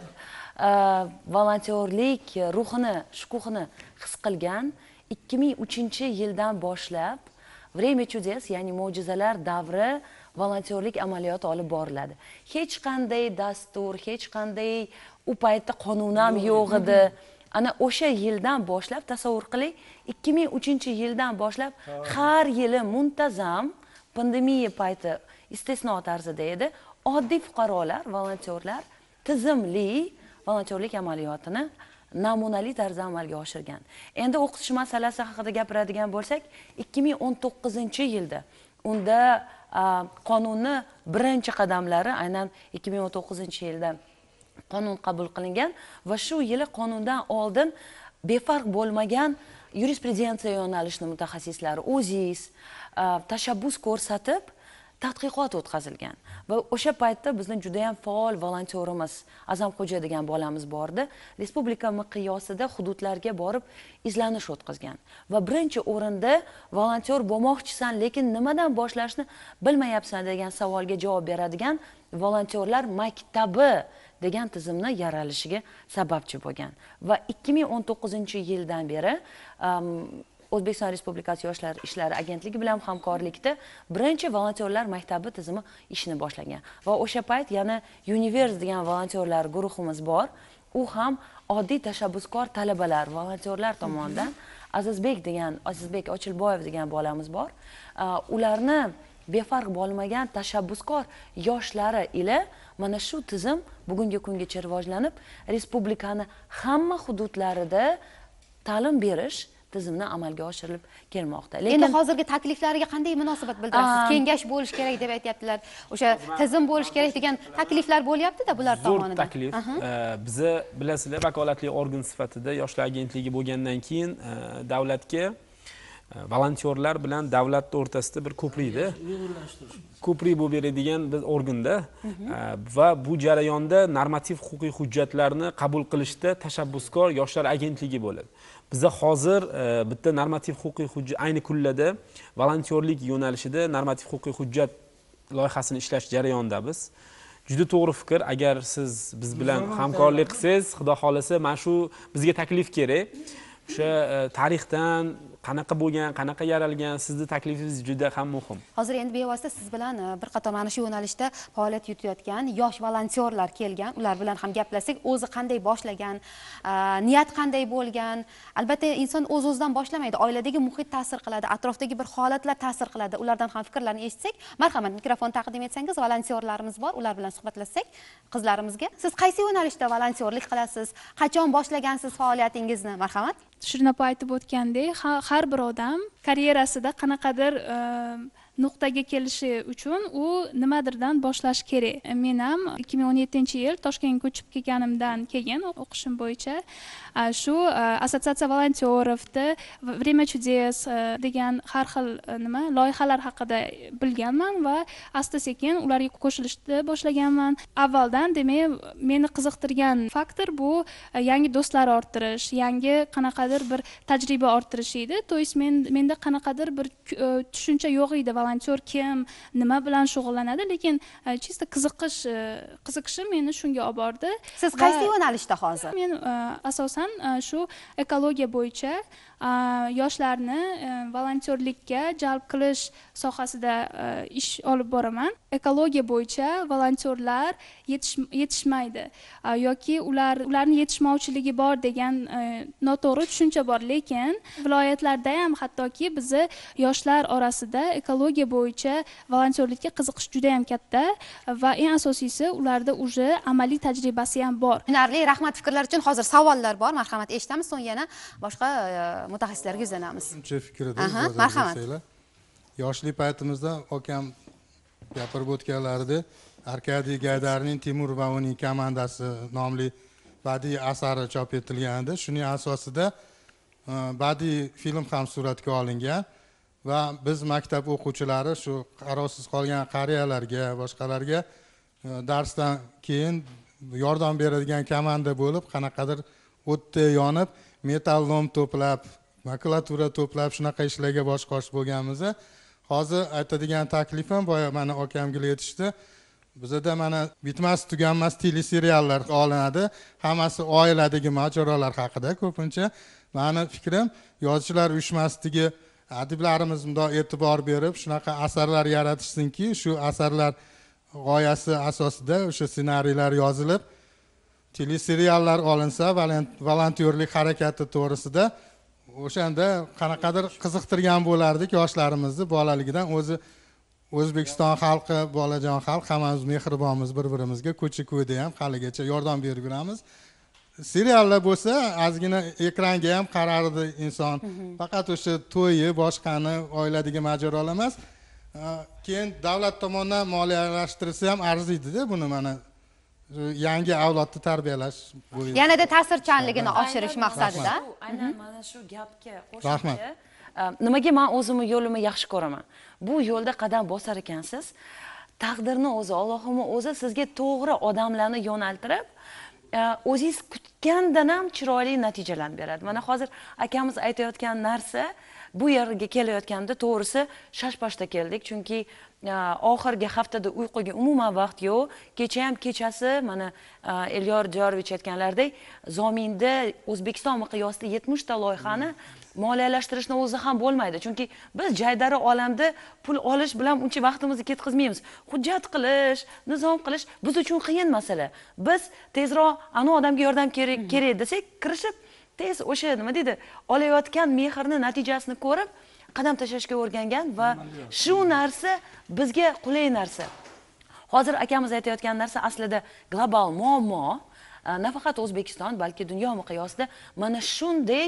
volontyorlik ruhini, shukuhini his qilgan 2003-yildan boshlab Время чудес, ya'ni mo'jizalar davri volontyorlik amaliyoti olib boriladi. Hech qanday dastur, hech qanday u paytda qonun ham yo'q edi. Ana o'sha yildan boshlab tasavvur qiling, 2003-yildan boshlab har yili muntazam pandemiya payti istisno tarzida edi. Oddiy fuqarolar, volontyorlar tizimli volontyorlik amaliyotini namunali tarzda amalga oshirgan. Endi o'qitish masalasi haqida gapiradigan bo'lsak, 2019-yilda unda qonunni birinchi qadamlari aynan 2019-yilda qonun qabul qilingan va shu yili qonundan oldin befarq bo'lmagan yurisprudensiya yo'nalishini mutaxassislari O'zIS tashabbus ko'rsatib tadqiqot o'tkazilgan va o'sha paytda bizning juda ham faol volontyorimiz Azamxo'ja degan bolamiz bordi. Respublika miqyosida hududlarga borib izlanish o'tkazgan va birinchi o'rinda volontyor bo'lmoqchisan, lekin nimadan boshlashni bilmayapsan degan savolga javob beradigan volontyorlar maktabi degan tizimni yaralishiga sababchi bo'lgan va 2019-yildan beri O'zbekiston Respublikasi Yoshlar ishlari agentligi bilan hamkorlikda birinchi volontyorlar maktabi tizimi ishni boshlagan va o'sha payt yana Univers degan volontyorlar guruhimiz bor. U ham oddiy tashabbuskor talabalar, volontyorlar tomonidan Azizbek Ochilboyev degan bolamiz bor. Ularni befarq bo'lmagan tashabbuskor yoshlari ila mana shu tizim bugungi kungacha rivojlanib, respublikani hamma hududlarida ta'lim berish tizimni amalga oshirilib kelmoqda. Endi hozirgi takliflariga qanday munosabat bildirasiz? Kengash bo'lish kerak deb aytyaptilar. O'sha tizim bo'lish kerak degan takliflar bo'lyapti-da bular tomonidan. Zo'r taklif. Bizni bilasizlar, vakolatli organ sifatida Yoshlar agentligi bo'lgandan keyin davlatga volontyorlar bilan davlat o'rtasida bir ko'prikda ko'prik bo'lib beradigan biz organda va bu jarayonda normativ huquqiy hujjatlarni qabul qilishda tashabbuskor Yoshlar agentligi bo'ladi. Biza hozir bitta normativ huquqiy hujjat ayni kunlarda volontyorlik yo'nalishida normativ huquqiy hujjat loyihasini ishlash jarayonidamiz. Juda to'g'ri fikr. Agar siz biz bilan hamkorlik qilsangiz, xudo xolasa, mana shu bizga taklif kerak. O'sha tarixdan qanaqa bo'lgan, qanaqa yaralgan, sizning taklifingiz juda ham muhim. Hozir endi bevosita siz bilan bir qator mana shu yo'nalishda faoliyat yuritayotgan yosh volontyorlar kelgan. Ular bilan ham gaplashsak, o'zi qanday boshlagan, niyat qanday bo'lgan. Albatta, inson o'z-o'zidan boshlamaydi. Oiladagi muhit ta'sir qiladi, atrofdagi bir holatlar ta'sir qiladi. Ulardan ham fikrlarni eshitsak, marhamat, mikrofon taqdim etsangiz, volontyorlarimiz bor, ular bilan suhbatlashsak qizlarimizga. Siz qaysi yo'nalishda volontyorlik qilasiz? Qachon boshlagansiz faoliyatingizni? Marhamat. Shirnapa aytib o'tgandek, har bir odam karyerasida qanaqadir nuqtaga kelishi uchun u nimadirdan boshlash kerak. Men ham 2017-yil Toshkentga ko'chib kelganimdan keyin o'qishim bo'yicha shu assotsiatsiya volontyorovda Время чудес degan har xil loyihalar haqida bilganman va asta-sekin ularga qo'shilishni boshlaganman. Avvaldan demak, meni qiziqtirgan faktor bu yangi do'stlar orttirish, yangi qanaqadir bir tajriba orttirish edi. To есть menda qanaqadir bir tushuncha yo'q edi. Volontyor kim, nima bilan shug'ullanadi, lekin chista qiziqishim meni shunga olib bordi. Siz qaysi yo'nalishda hozir? Men asosan shu ekologiya bo'yicha yoshlarni volontyorlikka jalb qilish sohasida ish olib boraman. ekologiya bo'yicha volontyorlar yetishmaydi yoki ularni yetishmovchiligi bor degan noto'g'ri tushuncha bor, lekin viloyatlarda ham hattoki bizni yoshlar orasida ekologiya bo'yicha volontyorlikka qiziqish juda ham katta va eng asosiysi ularda уже amaliy tajribasi ham bor. Tushunarli, rahmat fikrlar uchun. Hozir savollar bor, marhamat, eshitamiz, so'ng yana boshqa mutaxassislarga yuzlanamiz. Shuncha fikrida marhamat. Yoshlik paytimizda akam gapirib o'tganlaridek, Arkadiy Gaydarning Timur va uning komandasi nomli badiiy asari chop etilgandi. Shuning asosida badiiy film ham suratga olingan va biz maktab o'quvchilari shu qarovsiz qolgan qariyalarga, boshqalarga darsdan keyin yordam beradigan komanda bo'lib, qanaqadir o'tda yonib, metall lom to'plab, makulatura to'plab, shunaqa ishlarga bosh qo'shib bo'lganmiz. Hozir aytadigan taklifim boya mana akamga yetishdi. Bizda mana bitmas tuganmas teleseriallar olinadi. Hammasi oiladagi mojarolar haqida ko'pincha. Meni fikrim, yozuvchilar uyushmasidagi adiblarimiz bunday e'tibor berib, shunaqa asarlar yaratishsinki, shu asarlar g'oyasi asosida o'sha ssenariylar yozilib, teleseriallar olinsa, volontyorlik harakati to'g'risida o'shanda qanaqadir qiziqtirgan bo'lardik yoshlarimizni bolaligidan. O'zi O'zbekiston xalqi, bolajon xalq, hammamiz mehribonmiz bir-birimizga, ko'cha-ko'yda ham haligacha yordam berib yuramiz. Seriallar bo'lsa, ozgina ekranga ham qarardi inson. Faqat o'sha to'yi, boshqani, oiladagi mojarolar emas. Keyin davlat tomonidan moliyalashtirsa ham arziydi-da buni mana yangi avlodni tarbiyalash bo'yicha. Yanada ta'sirchanligini oshirish maqsadida. Aynan mana shu gapga qo'shimcha, nimaga men o'zimni yo'limni yaxshi ko'raman? Bu yo'lda qadam bosar ekansiz, taqdirni o'zi, Allohimning o'zi sizga to'g'ri odamlarni yo'naltirib, o'zingiz kutgandan ham chiroyli natijalarni beradi. Mana hozir akamiz aytayotgan narsa, bu yerga kelayotganda to'g'risi shashpashda keldik, chunki oxirgi haftada uyquga umuman vaqt yo'q. Kecha ham kechasi mana Elyor Diyorovich aytganlaridek, Zominda O'zbekiston miqyosida 70 ta loyihani moliyalashtirishni o'zi ham bo'lmaydi. Chunki biz jaydari olamda pul olish bilan uncha vaqtimizni ketkazmaymiz. Hujjat qilish, nizom qilish biz uchun qiyin masala. Biz tezroq ana odamga yordam kerak desak, kirishib tez o'sha nima deydi, olayotgan mehrni natijasini ko'rib qadam tashlashga o'rgangan va shu narsa bizga qulay narsa. Hozir akamiz aytayotgan narsa aslida global muammo, nafaqat O'zbekiston, balki dunyo miqyosida mana shunday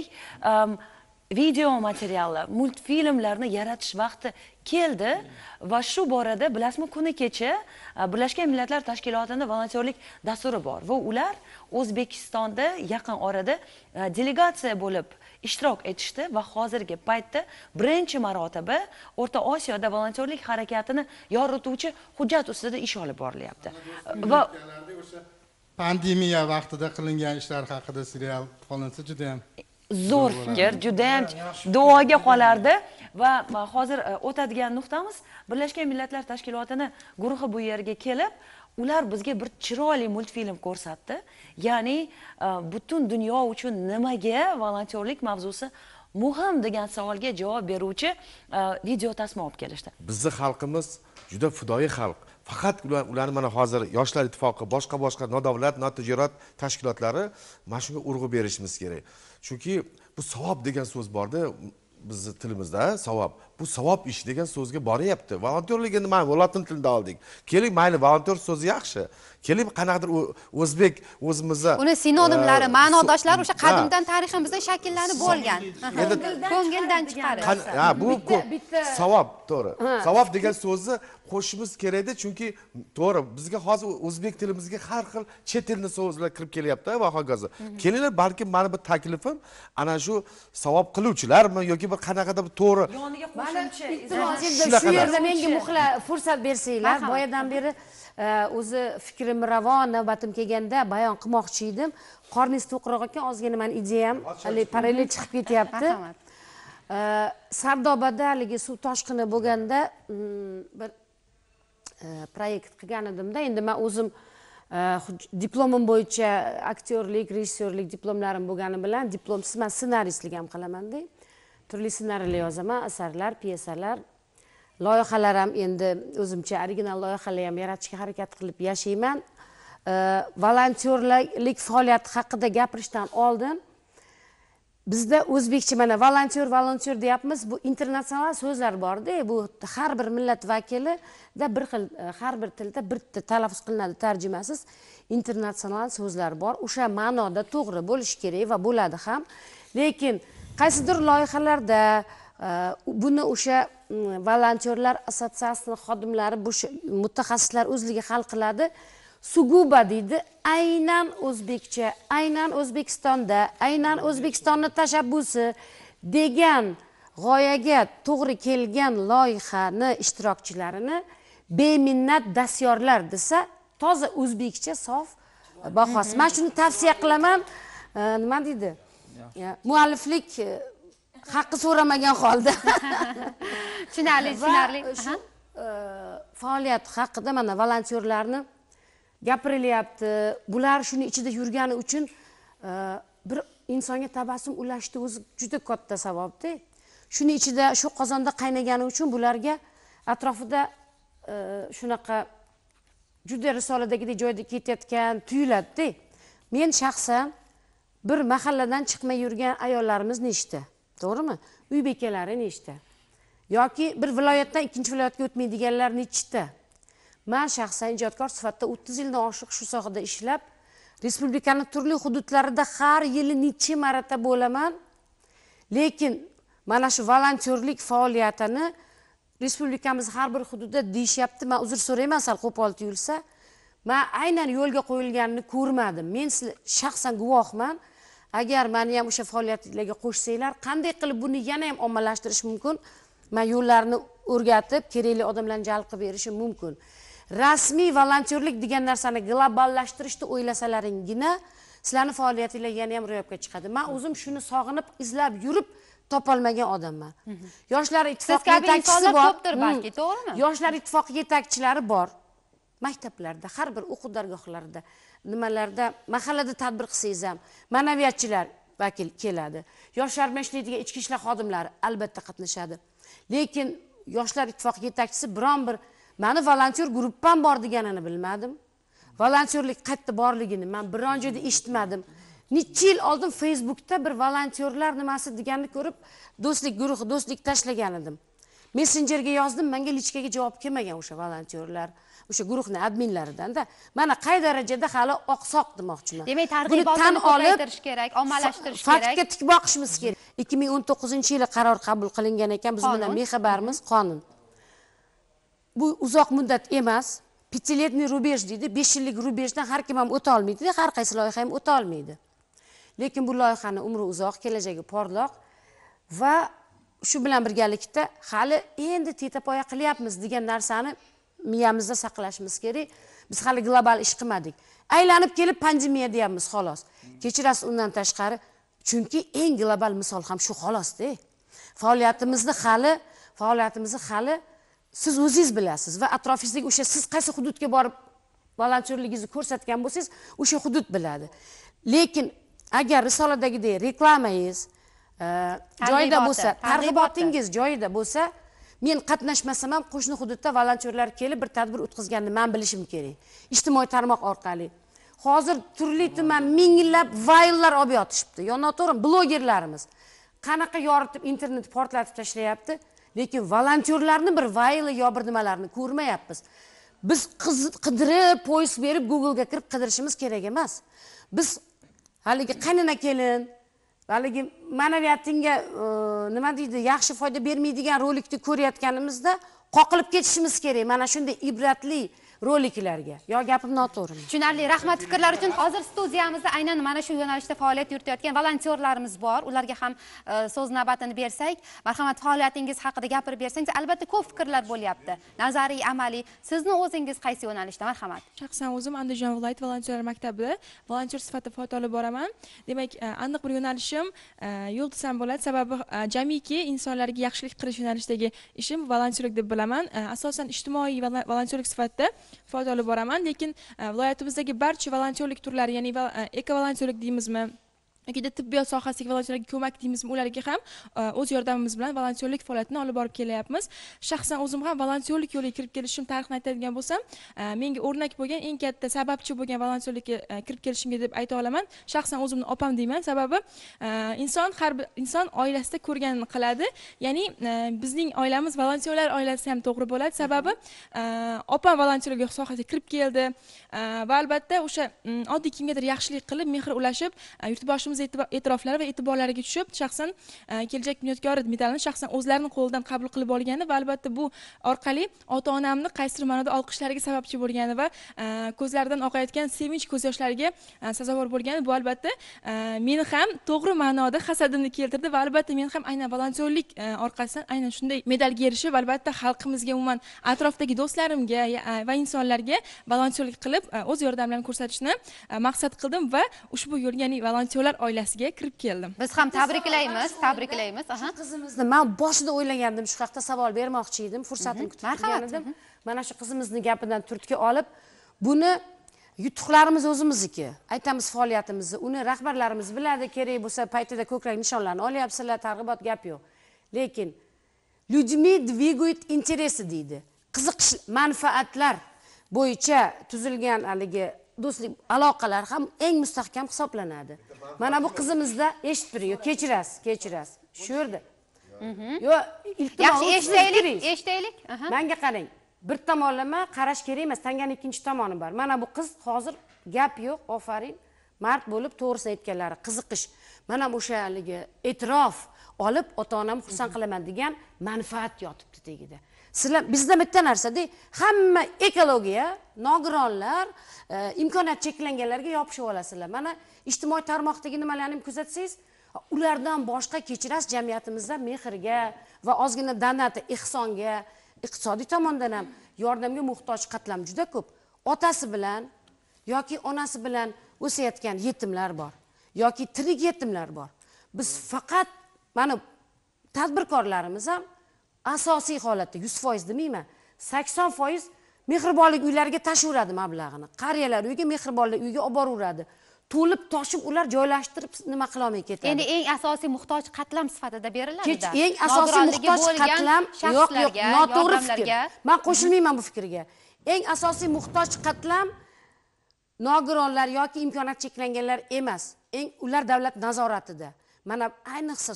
video materiallar, multfilmlarni yaratish vaqti keldi va shu borada bilasizmi, kuni kecha Birlashgan Millatlar Tashkilotining volontyorlik dasturi bor va ular O'zbekistonda yaqin orada delegatsiya bo'lib ishtirok etishdi va hozirgi paytda birinchi marotaba O'rta Osiyoda volontyorlik harakatini yorituvchi hujjat ustida ish olib borilyapti. Va pandemiya vaqtida qilingan ishlar haqida serial qolinsa juda ham zo'r fikr, juda ham duoga qolardi va hozir o'tadigan nuqtamiz Birlashgan Millatlar Tashkilotining guruhi bu yerga kelib, ular bizga bir chiroyli multfilm ko'rsatdi. Ya'ni butun dunyo uchun nimaga volontyorlik mavzusi muhim degan savolga javob beruvchi video tasma olib kelishdi. Bizning xalqimiz juda fidoyi xalq. Faqat ularni mana hozir Yoshlar ittifoqi, boshqa nodavlat, notijorat tashkilotlari mana shunga urg'u berishimiz kerak. Chunki bu savob degan so'z borda bizni tilimizda, savob. Bu savob ish degan so'zga boryapti. Volontyorlik endi mana lotin tilida oldik. Keling, mayli volontyor so'zi yaxshi. Keling, qanaqadir o'zbek o'zimizda uni sinonimlari, ma'nodoshlari o'sha qadimdan tariximizda shakllanib bo'lgan. Ko'ngildan chiqarib. Ha, bu savob, to'g'ri. Savob degan so'zni qo'shishimiz kerakda, chunki to'g'ri, bizga hozir o'zbek tilimizga har xil chet tilni so'zlar kirib kelyapti va hokazo. Kelinglar, balki meni bir taklifim ana shu savob qiluvchilarmi yoki bir qanaqadir bir to'g'ri shu yerda menga fursat bersanglar, boyadan beri o'zi fikrim ravon, navbatim kelganda bayon qilmoqchi edim. Qorningiz to'qroq ekan, ozgina men ideyam parallel chiqib ketyapti. Sardobada haligi suv toshqini bo'lganda bir proyekt qilgan edimda. Endi men o'zim diplomim bo'yicha aktyorlik, rejissyorlik diplomlarim bo'lgani bilan diplomsiz men ssenaristlik ham qilaman-da. Turli ssenariylar yozaman, asarlar, pyesalar. loyihalar ham endi o'zimcha original loyihalar ham yaratishga harakat qilib yashayman. Volontyorlik faoliyati haqida gapirishdan oldin bizda o'zbekcha mana volontyor deyapmiz. Bu internatsional so'zlar bor-da, bu har bir millat vakilida bir xil, har bir tilda bir talaffuz qilinadi tarjimasiz internatsional so'zlar bor. O'sha ma'noda to'g'ri bo'lishi kerak va bo'ladi ham. Lekin qaysidir loyihalarda buni o'sha volontyorlar assotsiatsiyasining xodimlari, bu mutaxassislar o'zligi hal qiladi. Suguba deydi, aynan o'zbekcha, aynan O'zbekistonda, aynan O'zbekistonning tashabbusi degan g'oyaga to'g'ri kelgan loyihani ishtirokchilarini beminnat dastyorlar desa, toza o'zbekcha sof bahosi. Men shuni tavsiya qilaman. Nima deydi? Mualliflik haqqi so'ramagan holda. Tushunarli. Faoliyat haqida mana volontyorlarni gapirilyapti. Bular shuni ichida yurgani uchun bir insonga tabassum ulashdi o'zi juda katta savobda. Shuni ichida shu qozonda qaynagani uchun bularga atrofida shunaqa juda risoladagidek joyda ketayotgan tuyuladi-da. Men shaxsan bir mahalladan chiqmay yurgan ayollarimiz nechta? To'g'rimi? Uy bekalari nechta? Yoki bir viloyatdan ikkinchi viloyatga o'tmaydiganlar nechta? Men shaxsan ijodkor sifatida 30 yildan oshiq shu sohada ishlab, respublikaning turli hududlarida har yili necha marta bo'laman. Lekin mana shu volontyorlik faoliyatini respublikamiz har bir hududida deyishyapti. Men uzr so'rayman, sal qo'pol tuyulsa. Men aynan yo'lga qo'yilganini ko'rmadim. Men shaxsan guvohman. Agar meni ham o'sha faoliyatlarga qo'shsanglar, qanday qilib buni yana ham ommalashtirish mumkin? Men yo'llarni o'rgatib, kerakli odamlarni jalb qilib berishim mumkin. Rasmiy volontyorlik degan narsani globallashtirishni o'ylasalaringgina sizlarning faoliyatinglar yana ham ro'yobga chiqadi. Men o'zim shuni sog'inib, izlab yurib topolmagan odamman. Yoshlar ittifoqi yetakchisi bor. Ko'pdir balki, to'g'rimi? Yoshlar ittifoqi yetakchilari bor. Maktablarda, har bir o'quv dargohlarida, nimalarda, mahallada tadbir qilsangiz ham ma'naviyatchilar vakil keladi. Yoshlar bilan ishlaydigan ichki ishlar xodimlari albatta qatnashadi. Lekin yoshlar ittifoqi yetakchisi biron bir meni volontyor gruppam bor deganini bilmadim. Volontyorlik qayerda borligini men biron joyda eshitmadim. Necha yil oldin Facebookda bir volontyorlar nimasi deganini ko'rib, do'stlik guruhi, do'stlik tashlagan edim. Messenjerga yozdim, menga lichkaga javob kelmagan o'sha volontyorlar, o'sha guruhning adminlaridan-da. Mana qay darajada hali oqsoq demoqchiman. Demak, targ'ibotni ko'paytirish kerak, ommalashtirish kerak. Faktga tik boqishimiz kerak. 2019-yili qaror qabul qilingan ekan, biz bundan bexabarmiz, qonun. Bu uzoq muddat emas. 5-letniy rubej deydi. 5 yillik rubejdan har kim ham o'ta olmaydi, har qaysi loyiha ham o'ta olmaydi. Lekin bu loyihaning umri uzoq, kelajagi porloq va shu bilan birgalikda hali endi tetapoya qilyapmiz degan narsani miyamizda saqlashimiz kerak. Biz hali global ish qilmadik. Aylanib kelib pandemiya deyapmiz xolos. Kechirasiz undan tashqari, chunki eng global misol ham shu xolosda. Faoliyatimizni hali siz o'zingiz bilasiz va atrofingizdagi o'sha siz qaysi hududga borib volontyorligingizni ko'rsatgan bo'lsangiz, o'sha hudud biladi. Lekin agar risoladagidek reklamangiz joyida bo'lsa, targ'ibotingiz joyida bo'lsa, men qatnashmasam ham qo'shni hududda volontyorlar kelib bir tadbir o'tkazganini men bilishim kerak. Ijtimoiy tarmoq orqali. Hozir turli tuman minglab vayllar olib yotishibdi. Yo noto'g'ri blogerlarimiz qanaqa yoritib internet portlatib tashlayapti. Lekin volontyorlarni bir vayli yo bir nimalarni ko'rmayapmiz. Biz qidirib, poyist berib Google ga kirib qidirishimiz kerak emas. Biz haligi qaynana kelin, haligi ma'naviyatingga nima deydi, yaxshi foyda bermaydigan rolikni ko'rayotganimizda qoqilib ketishimiz kerak. Mana shunday ibratli roliklarga. Yo gapim noto'g'rimi? Tushunarli. Rahmat fikrlar uchun. Hozir studiyamizda aynan mana shu yo'nalishda faoliyat yuritayotgan volontyorlarimiz bor. Ularga ham so'z navbatini bersak, marhamat, faoliyatingiz haqida gapirib bersangiz, albatta ko'p fikrlar bo'lyapti. Nazariy, amaliy. Sizni o'zingiz qaysi yo'nalishda? Marhamat. Shaxsan o'zim Andijon viloyat volontyorlar maktabida volontyor sifatida faoliyat olib boraman. Demak, aniq bir yo'nalishim yo'q desam bo'ladi, sababi jamiki insonlarga yaxshilik qilish yo'nalishidagi ishim volontyorlik deb bilaman. Asosan ijtimoiy volontyorlik sifatida faoliyat olib boraman, lekin viloyatimizdagi barcha volontyorlik turlari, ya'ni eko volontyorlik deymizmi yoki tibbiyot sohasidagi volontyorlarga ko'mak deymizmi, ularga ham o'z yordamimiz bilan volontyorlik faoliyatini olib borib kelyapmiz. Shaxsan o'zim ham volontyorlik yo'liga kirib kelishim tarixini aytadigan bo'lsam, menga o'rnak bo'lgan eng katta sababchi bo'lgan volontyorlikka kirib kelishimga deb ayta olaman. Shaxsan o'zimni opam deyman. Sababi har bir inson oilasida ko'rganini qiladi. Ya'ni bizning oilamiz volontyorlar oilasi ham to'g'ri bo'ladi. Sababi opam volontyorlik sohasiga kirib keldi va albatta o'sha oddiy kimgadir yaxshilik qilib, mehr ulashib, yurtboshimiz e'tiroflari va e'tiborlariga tushib, shaxsan kelajak bunyodkori medalini shaxsan o'zlarining qo'lidan qabul qilib olgani va albatta bu orqali ota-onamni qaysidir ma'noda olqishlariga sababchi bo'lgani va ko'zlaridan oqayotgan sevinch ko'z yoshlariga sazovor bo'lgani bu albatta meni ham to'g'ri ma'noda hasadimni keltirdi va albatta men ham aynan volontyorlik orqasidan aynan shunday medalga erishib, albatta xalqimizga, umuman atrofdagi do'stlarimga va insonlarga volontyorlik qilib o'z yordamlarimni ko'rsatishni maqsad qildim va ushbu yo'l, ya'ni volontyorlar oilasiga kirib keldim. Biz ham tabriklaymiz. Aha. Qizimizni men boshida o'ylagandim, shu haqda savol bermoqchi edim, fursatini kutib turgan edim. Mana shu qizimizni gapidan turtki olib, buni yutuqlarimiz o'zimizniki. Aytamiz faoliyatimizni, uni rahbarlarimiz biladi, kerak bo'lsa paytida ko'krak nishonlarni olyapsizlar, targ'ibot gap yo'q. Lekin людьми двигают интересы deydi. Qiziqish, manfaatlar bo'yicha tuzilgan haligi do'stlik aloqalar ham eng mustahkam hisoblanadi. Mana bu qizimizda eshitib turing, kechirasiz. Shu yerda. Yo, yaxshi eshitaylik. Menga qarang. Bir tomonlama qarash kerak emas, tanganing ikkinchi tomoni bor. Mana bu qiz hozir gap yo'q, ofarin, mard bo'lib to'g'risini aytganlari, qiziqish. Mana o'sha haligi e'tirof olib, ota-onam xursand qilaman degan manfaat yotibdi tagida. Sizlar bizda bitta narsada hamma ekologiya, nogironlar, imkoniyat cheklanganlarga yopishib olasizlar. Mana ijtimoiy tarmoqdagi nimalarni kuzatsangiz, ulardan boshqa kechirasiz jamiyatimizda mehrga va ozgina donat, ihsonga, iqtisodiy tomondan ham yordamga muhtoj qatlam juda ko'p. Otasi bilan yoki onasi bilan o'sayotgan yetimlar bor, yoki tirik yetimlar bor. Biz faqat mana tadbirkorlarimiz ham asosiy holatda 100% demayman, 80% mehribonlik uylariga tashaveradi mablag'ini. Qariyalar uyiga, mehribonlik uyiga olib boraveradi. To'lib toshib ular joylashtirib nima qila olmay ketadi. Endi eng asosiy muhtoj qatlam sifatida beriladi-da. Eng asosiy muhtoj qatlam yo'q, noto'g'ri fikr. Men qo'shilmayman bu fikrga. Eng asosiy muhtoj qatlam nogironlar yoki imkoniyat cheklanganlar emas. Ular davlat nazoratida. Mana ayniqsa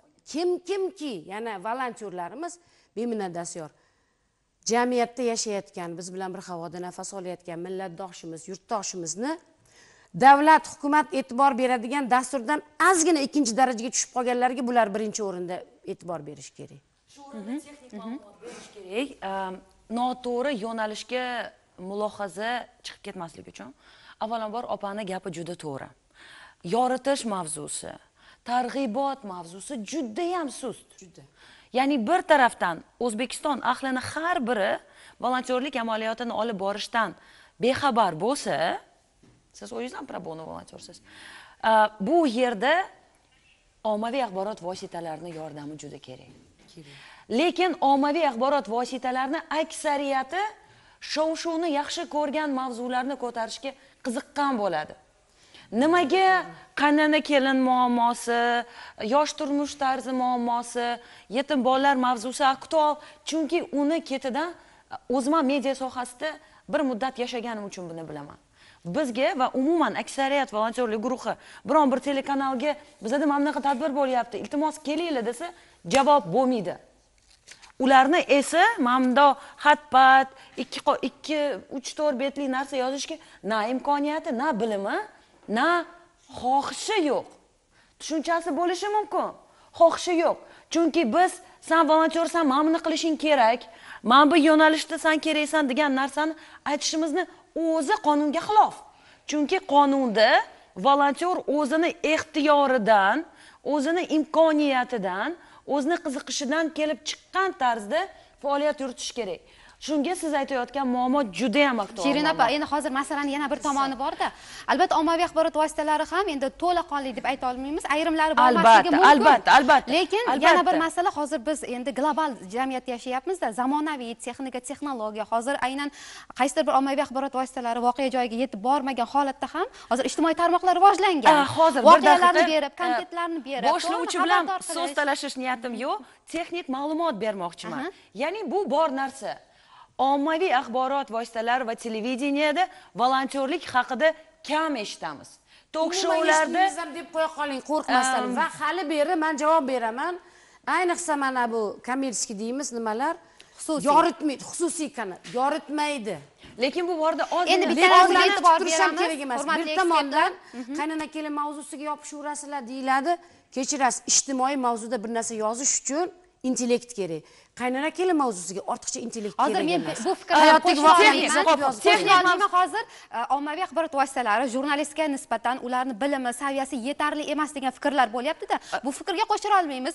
kimki, yana volontyorlarimiz beminnatdor. Jamiyatda yashayotgan, biz bilan bir havoda nafas olayotgan millatdoshimiz, yurtdoshimizni davlat, hukumat e'tibor beradigan dasturdan ozgina ikkinchi darajaga tushib qolganlarga bular birinchi o'rinda e'tibor berish kerak. Shu o'rinda texnik ma'lumot berish kerak. Noto'g'ri yo'nalishga mulohaza chiqib ketmasligi uchun avvalambor opani gapi juda to'g'ri. Yoritish mavzusi, targ'ibot mavzusi juda ham sust. Ya'ni bir tarafdan O'zbekiston ahlini har biri volontyorlik amaliyotini olib borishdan bexabar bo'lsa, siz o'zingizdan pro bono volontyorsiz. Bu yerda ommaviy axborot vositalarining yordami juda kerak. Lekin ommaviy axborot vositalarini aksariyati shov-shuvni yaxshi ko'rgan mavzularni ko'tarishga qiziqqan bo'ladi. Nimaga qaynona kelin muammosi, yosh turmush tarzi muammosi, yetim bolalar mavzusi aktual? Chunki uni ketidan o'zim media sohasida bir muddat yashaganim uchun buni bilaman. Bizga va umuman aksariyat volontyorlik guruhi biron bir telekanalga bizda mana bunaqa tadbir bo'lyapti, iltimos kelinglar desa, javob bo'lmaydi. Ularni esa mamdo xatpat 2-3-4 betli narsa yozishga na imkoniyati, na bilimi, na xohishi yo'q. Tushunchasi bo'lishi mumkin. Xohishi yo'q. Chunki biz sen volontyorsan, mana buni qilishing kerak, mana bu yo'nalishda sen keraksan degan narsani aytishimizni o'zi qonunga xilof. Chunki qonunda volontyor o'zini ixtiyoridan, o'zini imkoniyatidan, o'zini qiziqishidan kelib chiqqan tarzda faoliyat yuritish kerak. Shunga siz aytayotgan muammo juda ham aktual. Shirin opa, endi hozir masalaning yana bir tomoni bor-da. Albatta, ommaviy axborot vositalari ham endi to'laqonli deb ayta olmaymiz. Ayrimlari bo'lmasligi mumkin. Albatta. Lekin yana bir masala, hozir biz endi global jamiyatda yashayapmiz-da, zamonaviy texnika, texnologiya, hozir aynan qaysidir bir ommaviy axborot vositalari voqea joyiga yetib bormagan holatda ham hozir ijtimoiy tarmoqlar rivojlangan. Hozir voqealarni berib, kontentlarni berib, boshlovchi bilan so'z talashish niyatim yo'q, texnik ma'lumot bermoqchiman. Ya'ni bu bor narsa. Ommaviy axborot vositalari va televideniyada volontyorlik haqida kam eshitamiz. Tok-shoularda deb qo'ya qoling, qo'rqmasdan. Va hali beri men javob beraman. Ayniqsa mana bu kommersiy deymiz, nimalar? Yoritmaydi, xususiy kanal. Yoritmaydi. Lekin bu borda endi bitta narsaga e'tibor beramiz. Kerak emas. Bir tomondan qaynona kelin mavzusiga yopishaverasizlar deyiladi. Kechirasiz, ijtimoiy mavzuda bir narsa yozish uchun intellekt kerak. Qaynona kelin mavzusiga ortiqcha intellekt kerak emas. Hozir men bu fikrlarga qo'shilmayman. Hozir ommaviy axborot vositalari jurnalistga nisbatan ularni bilimi, saviyasi yetarli emas degan fikrlar bo'lyapti-da. Bu fikrga qo'shira olmaymiz.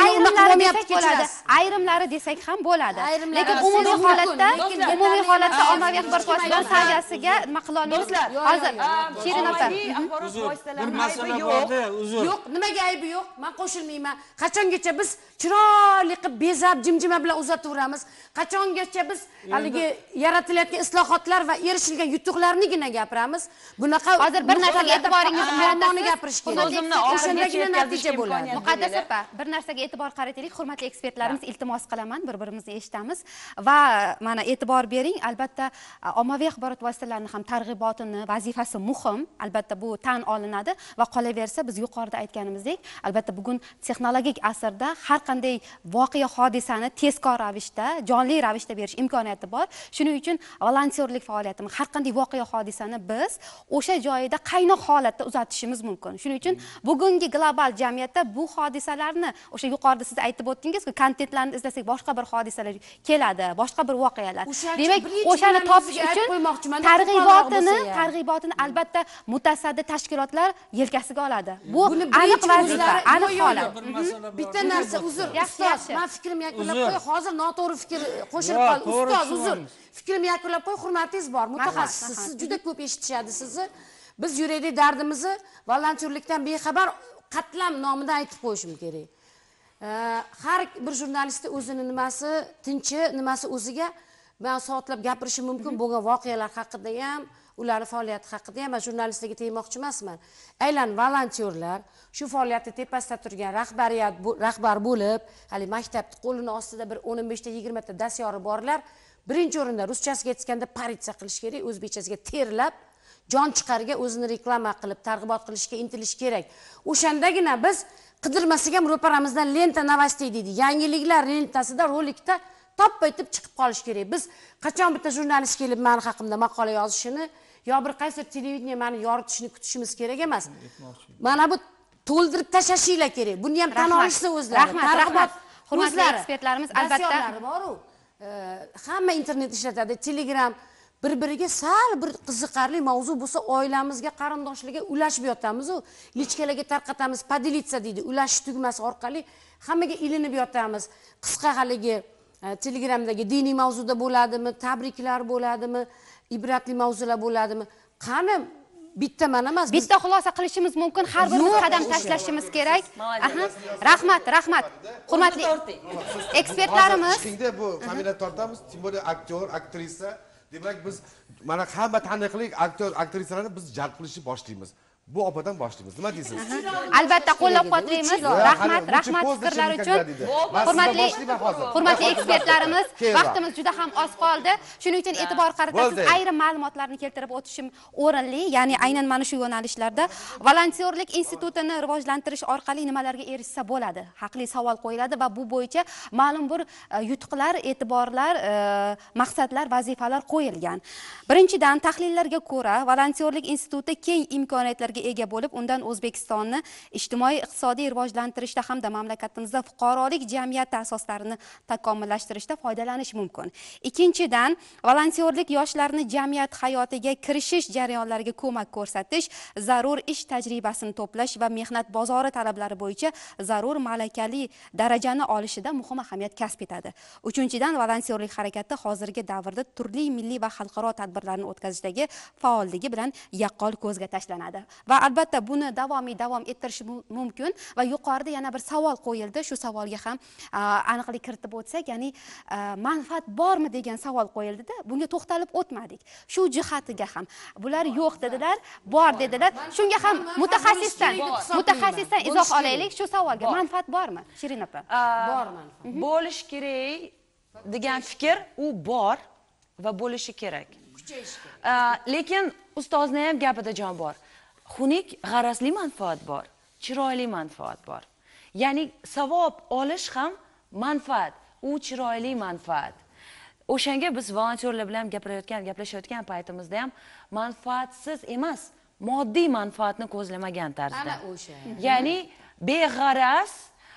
Ayrimlari desak ham bo'ladi. Lekin umumiy holatda ommaviy axborot vositalari saviyasiga nima qila olmaymiz. Hozir Shirin opa, axborot vositalari bir masala borda, uzr. Yo'q, nimaga aybi yo'q? Men qo'shilmayman. Qachongacha biz chiroyli qilib bezab jimjima bilan uzataveramiz. Qachongacha biz haligi yaratilayotgan islohotlar va erishilgan yutuqlarnigina gapiramiz. Bunaqa hozir bir narsaga e'tiboringizni qaratasiz. gapirish kerak. So'zimni o'shandagina natija bo'ladi. Muqaddas opa, bir narsaga e'tibor qarataylik. Hurmatli ekspertlarimiz, iltimos qilaman, bir-birimizni eshitamiz va mana e'tibor bering. Albatta, ommaviy axborot vositalarining ham targ'ibotini vazifasi muhim. Albatta, bu tan olinadi va qolaversa biz yuqorida aytganimizdek, albatta bugun texnologik asrda har qanday voqea hodisani tezkor ravishda, jonli ravishda berish imkoniyati bor. Shuning uchun volontyorlik faoliyatimiz har qanday voqea hodisani biz o'sha joyida qaynoq holatda uzatishimiz mumkin. Shuning uchun bugungi global jamiyatda bu hodisalarni o'sha yuqorida siz aytib o'tdingiz-ku, kontentlarni izlasak boshqa bir hodisalar keladi, boshqa bir voqealar. Demak, o'shani topish uchun targ'ibotini albatta mutasaddi tashkilotlar yelkasiga oladi. Bu aniq vazifa, aniq holat. Bitta narsa, uzr, ustoz, men fikrimni yakunlab qo'y. Hozir noto'g'ri fikr qo'shilib qoldi. Ustoz, uzr. Fikrimni yakunlab qo'y, hurmatingiz bor, mutaxassissiz. Siz juda ko'p eshitishadi sizni. Biz yuraylik dardimizni volontyorlikdan bexabar qatlam nomidan aytib qo'yishim kerak. Har bir jurnalistning o'zini nimasi, tinchi, nimasi o'ziga men soatlab gapirishim mumkin bo'lgan voqealar haqida ham, ularning faoliyati haqida ham jurnalistlarga tegmoqchi emasman. Aylan volontyorlar shu faoliyatni tepasida turgan rahbar bo'lib, hali maktabning qo'lini ostida bir 15 ta 20 ta dastyori borlar. Birinchi o'rinda ruschasiga aytganda politsiya qilish kerak, o'zbekchasiga terlab, jon chiqarga o'zini reklama qilib, targ'ibot qilishga intilish kerak. O'shandagina biz qidirmasak ham ro'paramizdan lenta novostiy deydi. Yangiliklar lentasida rolikda top etib chiqib qolish kerak. Biz qachon bitta jurnalist kelib meni haqimda maqola yozishini yo bir qaysi televideniya meni yoritishini kutishimiz kerak emas. Mana bu to'ldirib tashashinglar kerak. Buni ham tan olishsa o'zlari. Rahmat. Hurmatli ekspertlarimiz, albatta bor-ku. Hamma internet ishlatadi, Telegram bir-biriga sal bir qiziqarli mavzu bo'lsa, oilamizga, qarindoshlarga ulashib yotamiz-ku. Lichkalarga tarqatamiz, podelitsa deydi. Ulashish tugmasi orqali hammaga ilinib yotamiz. Qisqa haligi Telegramdagi diniy mavzuda bo'ladimi, tabriklar bo'ladimi, ibratli mavzular bo'ladimi? Qani bitta mana emas. Bitta xulosa qilishimiz mumkin, har birimiz qadam tashlashimiz kerak. Rahmat. Hurmatli ekspertlarimiz. Chiqingda bu familiya tortamiz, tim bo'ldi aktyor, aktrisa. Demak biz mana hamma taniqli aktyor, aktrisalarni biz jalb qilishni boshlaymiz. Bu opadan boshlaymiz. Nima deysiz? Albatta qo'llab-quvvatlaymiz. Rahmat fikrlar uchun. Hurmatli ekspertlarimiz, vaqtimiz juda ham oz qoldi. Shuning uchun e'tibor qaratasiz, ayrim ma'lumotlarni keltirib o'tishim o'rinli. Ya'ni aynan mana shu yo'nalishlarda volontyorlik institutini rivojlantirish orqali nimalarga erishsa bo'ladi? Haqli savol qo'yiladi va bu bo'yicha ma'lum bir yutuqlar, e'tiborlar, maqsadlar, vazifalar qo'yilgan. Birinchidan, tahlillarga ko'ra, volontyorlik instituti keng imkoniyatlarga imkoniyatlarga ega bo'lib, undan O'zbekistonni ijtimoiy iqtisodiy rivojlantirishda hamda mamlakatimizda fuqarolik jamiyati asoslarini takomillashtirishda foydalanish mumkin. Ikkinchidan, volontyorlik yoshlarni jamiyat hayotiga kirishish jarayonlariga ko'mak ko'rsatish, zarur ish tajribasini to'plash va mehnat bozori talablari bo'yicha zarur malakali darajani olishida muhim ahamiyat kasb etadi. Uchinchidan, volontyorlik harakati hozirgi davrda turli milliy va xalqaro tadbirlarni o'tkazishdagi faolligi bilan yaqqol ko'zga tashlanadi. Va albatta buni davom ettirish mumkin va yuqorida yana bir savol qo'yildi. Shu savolga ham aniqlik kiritib o'tsak, ya'ni manfaat bormi degan savol qo'yildi-da, bunga to'xtalib o'tmadik. Shu jihatiga ham bular yo'q dedilar, bor dedilar. Shunga ham mutaxassisdan izoh olaylik shu savolga. Manfaat bormi, Shirin opa? Bor manfaat. Bo'lish kerak degan fikr u bor va bo'lishi kerak. Lekin ustozni ham gapida jon bor. Xunuk, g'arazli manfaat bor, chiroyli manfaat bor. Ya'ni savob olish ham manfaat, u chiroyli manfaat. O'shanga biz volontyorlar bilan gaplashayotgan paytimizda ham manfaatsiz emas, moddiy manfaatni ko'zlamagan tarzda. Ana o'sha. Ya'ni beg'araz,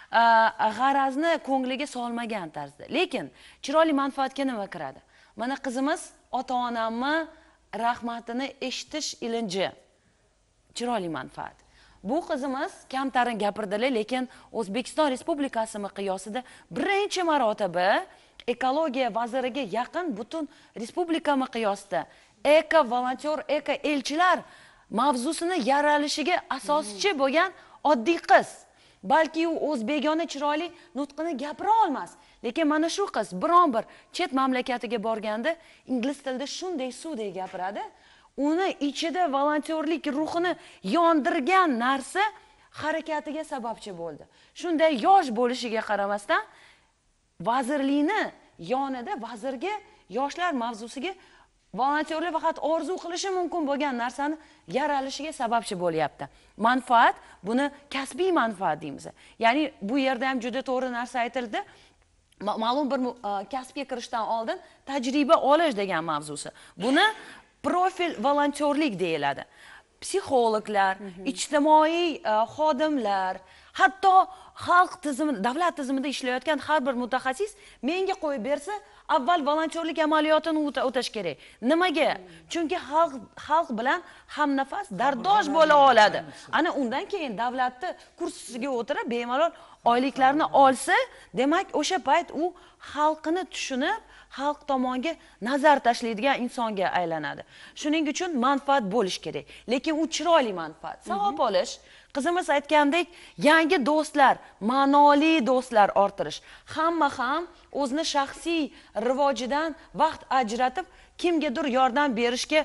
g'arazni ko'ngliga solmagan tarzda. Lekin chiroyli manfaatga nima kiradi? Mana qizimiz ota-onamni rahmatini eshitish ilinji. Chiroyli manfaat. Bu qizimiz kamtarin gapirdilar, lekin O'zbekiston Respublikasi miqyosida birinchi marotaba ekologiya vaziriga yaqin butun respublika miqyosida eko volontyor, eko elchilar mavzusini yaralishiga asoschi bo'lgan oddiy qiz. Balki u o'zbegona chiroyli nutqini gapira olmas, lekin mana shu qiz biron bir chet mamlakatiga borganda ingliz tilida shunday suvdek gapiradi. Uni ichida volontyorlik ruhini yondirgan narsa harakatiga sababchi bo'ldi. Shunday yosh bo'lishiga qaramasdan vazirlikni yonida vazirga yoshlar mavzusiga volontyorlar faqat orzu qilishi mumkin bo'lgan narsani yaralishiga sababchi bo'lyapti. Manfaat, buni kasbiy manfaat deymiz. Ya'ni bu yerda ham juda to'g'ri narsa aytildi. Ma'lum bir kasbga kirishdan oldin tajriba olish degan mavzusi. Buni profil volontyorlik deyiladi. Psixologlar, ijtimoiy xodimlar, hatto xalq tizimida, davlat tizimida ishlayotgan har bir mutaxassis menga qo'yib bersa, avval volontyorlik amaliyotini o'tash kerak. Nimaga? Chunki xalq bilan hamnafas, dardosh bo'la oladi. Ana undan keyin davlatni kursisiga o'tirib bemalol oyliklarni olsa, demak o'sha payt u xalqini tushunib, xalq tomonga nazar tashlaydigan insonga aylanadi. Shuning uchun manfaat bo'lish kerak, lekin u chiroyli manfaat. Savob olish, qizimiz aytgandek, yangi do'stlar, ma'noli do'stlar orttirish. Hamma ham o'zini shaxsiy rivojidan vaqt ajratib kimgadir yordam berishga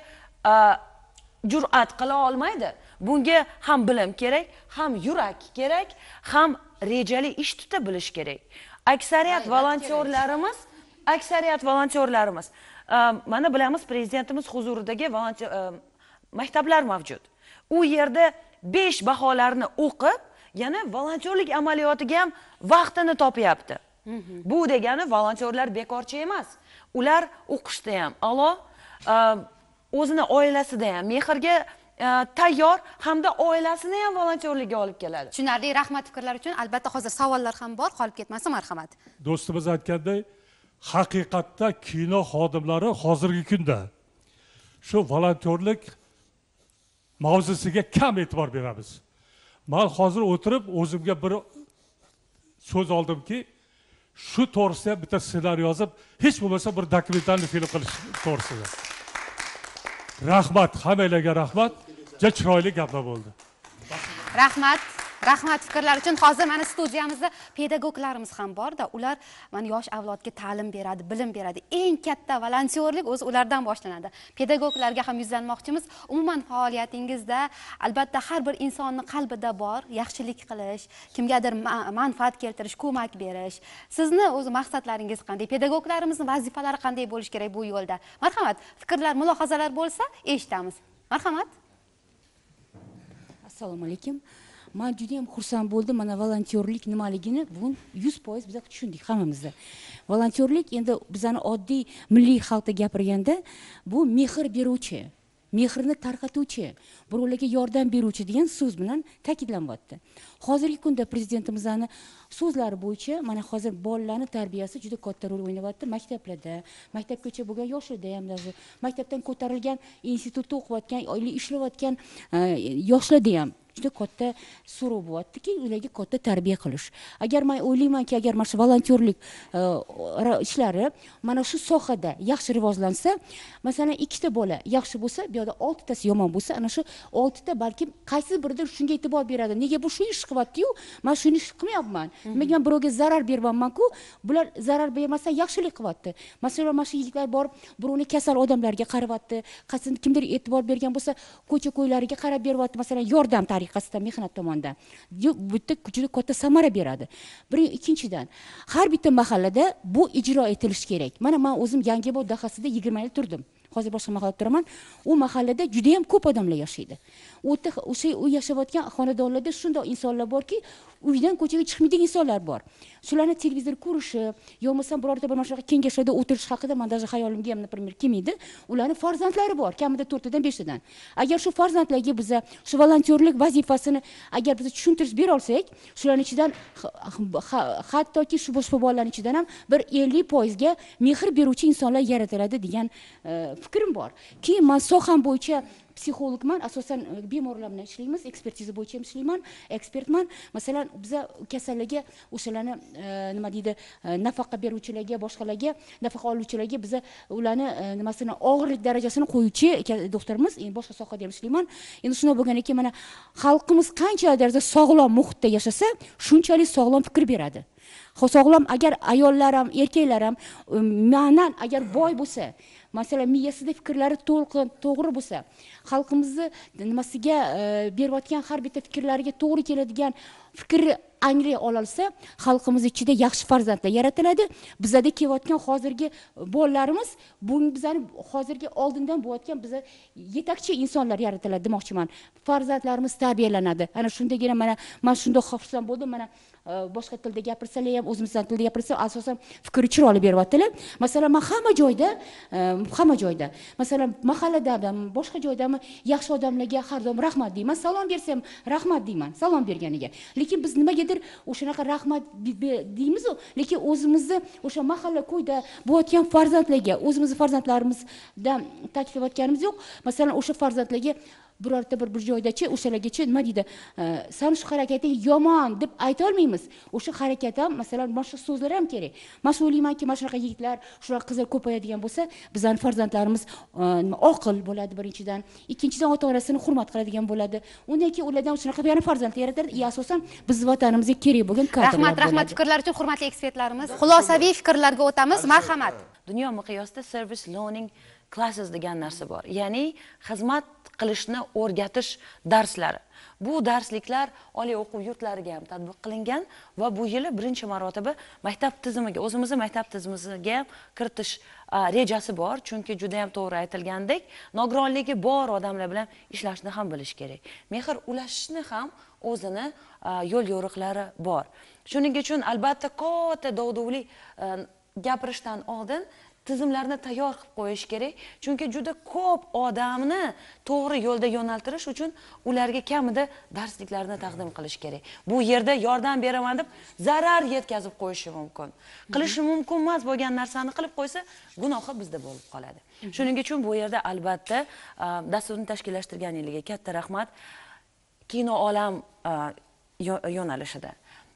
jur'at qila olmaydi. Bunga ham bilim kerak, ham yurak kerak, ham rejali ish tuta bilish kerak. Aksariyat volontyorlarimiz mana bilamiz, prezidentimiz huzuridagi maktablar mavjud. U yerda 5 baholarni o'qib, yana volontyorlik amaliyotiga ham vaqtini topyapti. Bu degani volontyorlar bekorchi emas. Ular o'qishda ham a'lo, o'zini oilasida ham mehrga tayyor hamda oilasini ham volontyorlikka olib keladi. Tushunarli, rahmat fikrlar uchun. Albatta hozir savollar ham bor, qolib ketmasin, marhamat. Do'stimiz aytganday, haqiqatda kino xodimlari hozirgi kunda shu volontyorlik mavzusiga kam e'tibor beramiz. Men hozir o'tirib o'zimga bir so'z oldimki, shu to'g'risida bitta ssenariy yozib, hech bo'lmasa bir dokumentarli film qilish to'g'risida. Rahmat, hammalarga rahmat. Juda chiroyli gaplar bo'ldi. Rahmat fikrlar uchun. Hozir mana studiyamizda pedagoglarimiz ham bor-da, ular mana yosh avlodga ta'lim beradi, bilim beradi. Eng katta volontyorlik o'zi ulardan boshlanadi. Pedagoglarga ham yuzlanmoqchimiz. Umuman faoliyatingizda albatta har bir insonning qalbida bor yaxshilik qilish, kimgadir manfaat keltirish, ko'mak berish. Sizni o'zi maqsadlaringiz qanday? Pedagoglarimizning vazifalari qanday bo'lish kerak bu yo'lda? Marhamat, fikrlar, mulohazalar bo'lsa, eshitamiz. Marhamat. Assalomu alaykum. Men juda ham xursand bo'ldim. Mana volontyorlik nimaligini bugun 100% biz tushundik hammamizda. Volontyorlik endi bizning oddiy milliy xalqda gapirganda bu mehr beruvchi. mehrni tarqatuvchi, birovlarga yordam beruvchi degan so'z bilan ta'kidlanyapti. Hozirgi kunda prezidentimizning so'zlari bo'yicha mana hozir bolalarni tarbiyasi juda katta rol o'ynayapti. Maktablarda, maktabgacha bo'lgan yoshlarda ham, maktabdan ko'tarilgan, institutda o'qiyotgan, oila ishlayotgan yoshlarda ham juda katta so'rov bo'lyaptiki, ularga katta tarbiya qilish. Agar men o'ylaymanki, agar mana shu volontyorlik ishlari mana shu sohada yaxshi rivojlansa, masalan, 2 ta bola yaxshi bo'lsa, bu yerda 6 tasi yomon bo'lsa, ana shu 6 ta balki qaysi biridir shunga e'tibor beradi. Nega bu shu ish qilyapti-yu, men shuni ish qilmayapman. Nimaga men birovga zarar beryapman-ku, bular zarar bermasa yaxshilik qilyapti. Masalan, mana shu yigitlar borib, birovni kasal odamlarga qarayapti, kimdir e'tibor bergan bo'lsa, ko'cha-ko'ylariga qarab beryapti, masalan, yordam tariqasida mehnat tomonidan. Bu yerda juda katta samara beradi. Ikkinchidan, har bitta mahallada bu ijro etilishi kerak. Mana men o'zim Yangiobod dahasida 20 yil turdim. Hozir boshqa mahallada turaman. U mahallada juda ham ko'p odamlar yashaydi. O'sha yashayotgan xonadonlarda shunday insonlar borki, uydan ko'chaga chiqmaydigan insonlar bor. Shularni televizor ko'rishi, yo bo'lmasam birorta bir mashqa kengashlarda o'tirish haqida men даже xayolimga ham, например, kelmaydi. Ularning farzandlari bor, kamida 4 tadan 5 tadan. Agar shu farzandlarga biz shu volontyorlik vazifasini agar biz tushuntirib bera olsak, shularning ichidan hattoki shu boshqa bolalarning ichidan ham bir 50% ga mehr beruvchi insonlar yaratiladi degan fikrim bor. Keyin men soham bo'yicha psixologman, asosan bemorlar bilan ishlaymiz, ekspertiza bo'yicha ham ishlayman, ekspertman. Masalan, biz kasallarga o'shalarni nima deydi, nafaqa beruvchilarga, boshqalarga, nafaqa oluvchilarga biz ularni nimasini og'irlik darajasini qo'yuvchi doktorimiz, endi boshqa sohada ham ishlayman. Endi shunday bo'lgan ekan, mana xalqimiz qanchalik darajada sog'lom muhitda yashasa, shunchalik sog'lom fikr beradi. Sog'lom agar ayollar ham, erkaklar ham ma'nan agar boy bo'lsa, masalan, miyasida fikrlari to'g'ri bo'lsa, xalqimizni nimasiga berayotgan har bitta fikrlariga to'g'ri keladigan fikrni anglay olsa, xalqimiz ichida yaxshi farzandlar yaratiladi. Bizda kelayotgan hozirgi bolalarimiz, bu bizning hozirgi oldindan bo'layotgan biz yetakchi insonlar yaratiladi demoqchiman. Farzandlarimiz tarbiyalanadi. Ana shundagina mana men shunday xursand bo'ldim. Mana boshqa tilda gapirsalar ham, o'zimizdan tilda gapirsa, asosan fikri chiroyli beryaptilar. Masalan, men hamma joyda, masalan, mahalladami, boshqa joydami yaxshi odamlarga har doim rahmat deyman. Salom bersam rahmat deyman, salom berganiga. Lekin biz nimagadir o'shanaqa rahmat deymiz-ku, lekin o'zimizni o'sha mahalla ko'yda bo'layotgan farzandlarga, o'zimizni farzandlarimizdan ta'kidlayotganimiz yo'q. Masalan, o'sha farzandlarga birorta bir joydachi o'shalargacha nima deydi, sen shu harakating yomon deb ayta olmaymiz. O'sha harakat ham, masalan, boshqa so'zlar ham kerak. Men o'ylaymanki, mana shunaqa yigitlar, shunaqa qizlar ko'payadigan bo'lsa, bizning farzandlarimiz oqil bo'ladi birinchidan, ikkinchidan ota-onasini hurmat qiladigan bo'ladi. Undan keyin ulardan shunaqa yana farzandlar yaratadi. Asosan biz vatanimizga kerak bo'lgan kadrlar. Rahmat fikrlar uchun, hurmatli ekspertlarimiz. Xulosaviy fikrlarga o'tamiz. Marhamat. Dunyo miqyosida service learning classes degan narsa bor. Ya'ni xizmat qilishni o'rgatish darslari. Bu darsliklar oliy o'quv yurtlariga ham tatbiq qilingan va bu yili birinchi marotaba maktab tizimiga, o'zimizning maktab tizimimizga ham kiritish rejasi bor. Chunki juda ham to'g'ri aytilgandek, nogironligi bor odamlar bilan ishlashni ham bilish kerak. Mehr ulashishni ham o'zini yo'l yo'riqlari bor. Shuning uchun albatta katta dovduvli gapirishdan oldin tizimlarni tayyor qilib qo'yish kerak. Chunki juda ko'p odamni to'g'ri yo'lda yo'naltirish uchun ularga kamida darsliklarni taqdim qilish kerak. Bu yerda yordam beraman deb zarar yetkazib qo'yishi mumkin. Qilishi mumkin emas bo'lgan narsani qilib qo'ysa, gunohi bizda bo'lib qoladi. Shuning uchun bu yerda albatta dasturni tashkillashtirganligiga katta rahmat. Kino olam yo'nalishida,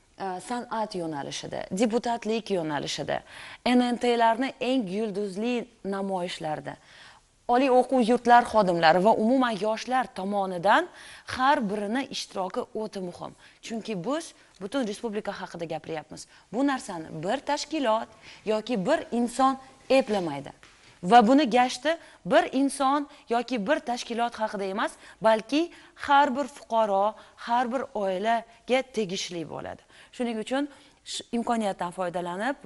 san'at yo'nalishida, deputatlik yo'nalishida, NNTlarni eng yulduzli namoyishlarda, oliy o'quv yurtlar xodimlari va umuman yoshlar tomonidan har birini ishtiroki o'ta muhim. Chunki biz butun respublika haqida gapiryapmiz. Bu narsani bir tashkilot yoki bir inson eplamaydi. Va buni gashti bir inson yoki bir tashkilot haqida emas, balki har bir fuqaro, har bir oilaga tegishli bo'ladi. Shuning uchun imkoniyatdan foydalanib,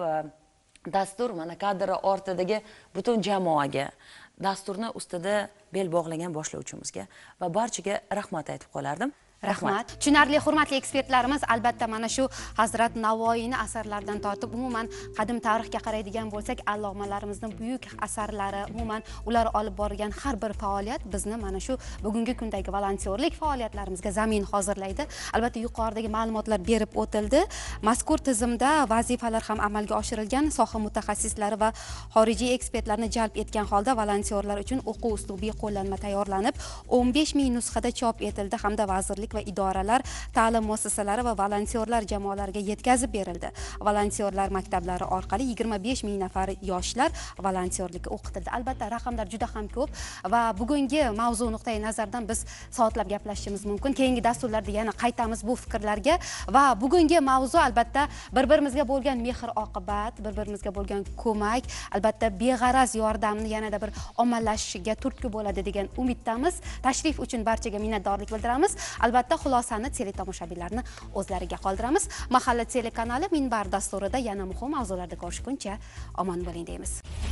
dastur mana kadr ortidagi butun jamoaga, dasturni ustida bel bog'lagan boshlovchimizga va barchaga rahmat aytib qolardim. Rahmat. Tushunarli, hurmatli ekspertlarimiz, albatta mana shu Hazrat Navoiyni asarlaridan tortib umuman qadim tarixga qaraydigan bo'lsak, allomalarimizning buyuk asarlari, umuman ular olib borgan har bir faoliyat bizni mana shu bugungi kundagi volontyorlik faoliyatlarimizga zamin hozirlaydi. Albatta yuqoridagi ma'lumotlar berib o'tildi. Mazkur tizimda vazifalar ham amalga oshirilgan, soha mutaxassislari va xorijiy ekspertlarni jalb etgan holda volontyorlar uchun o'quv uslubiy qo'llanma tayyorlanib, 15 ming nusxada chop etildi hamda vazirlik va idoralar, ta'lim muassasalari va volontyorlar jamoalariga yetkazib berildi. Volontyorlar maktablari orqali 25 ming nafar yoshlar volontyorlikka o'qitildi. Albatta raqamlar juda ham ko'p va bugungi mavzu nuqtai nazardan biz soatlab gaplashishimiz mumkin. Keyingi dasturlarda yana qaytamiz bu fikrlarga va bugungi mavzu albatta bir-birimizga bo'lgan mehr-oqibat, bir-birimizga bo'lgan ko'mak, albatta beg'araz yordamni yanada bir ommalashishiga turtki bo'ladi degan umiddamiz. Tashrif uchun barchaga minnatdorlik bildiramiz. Albatta xulosani teletomoshabinlarni o'zlariga qoldiramiz. Mahalla telekanali Minbar dasturida yana muhim mavzularda ko'rishguncha omon bo'ling deymiz.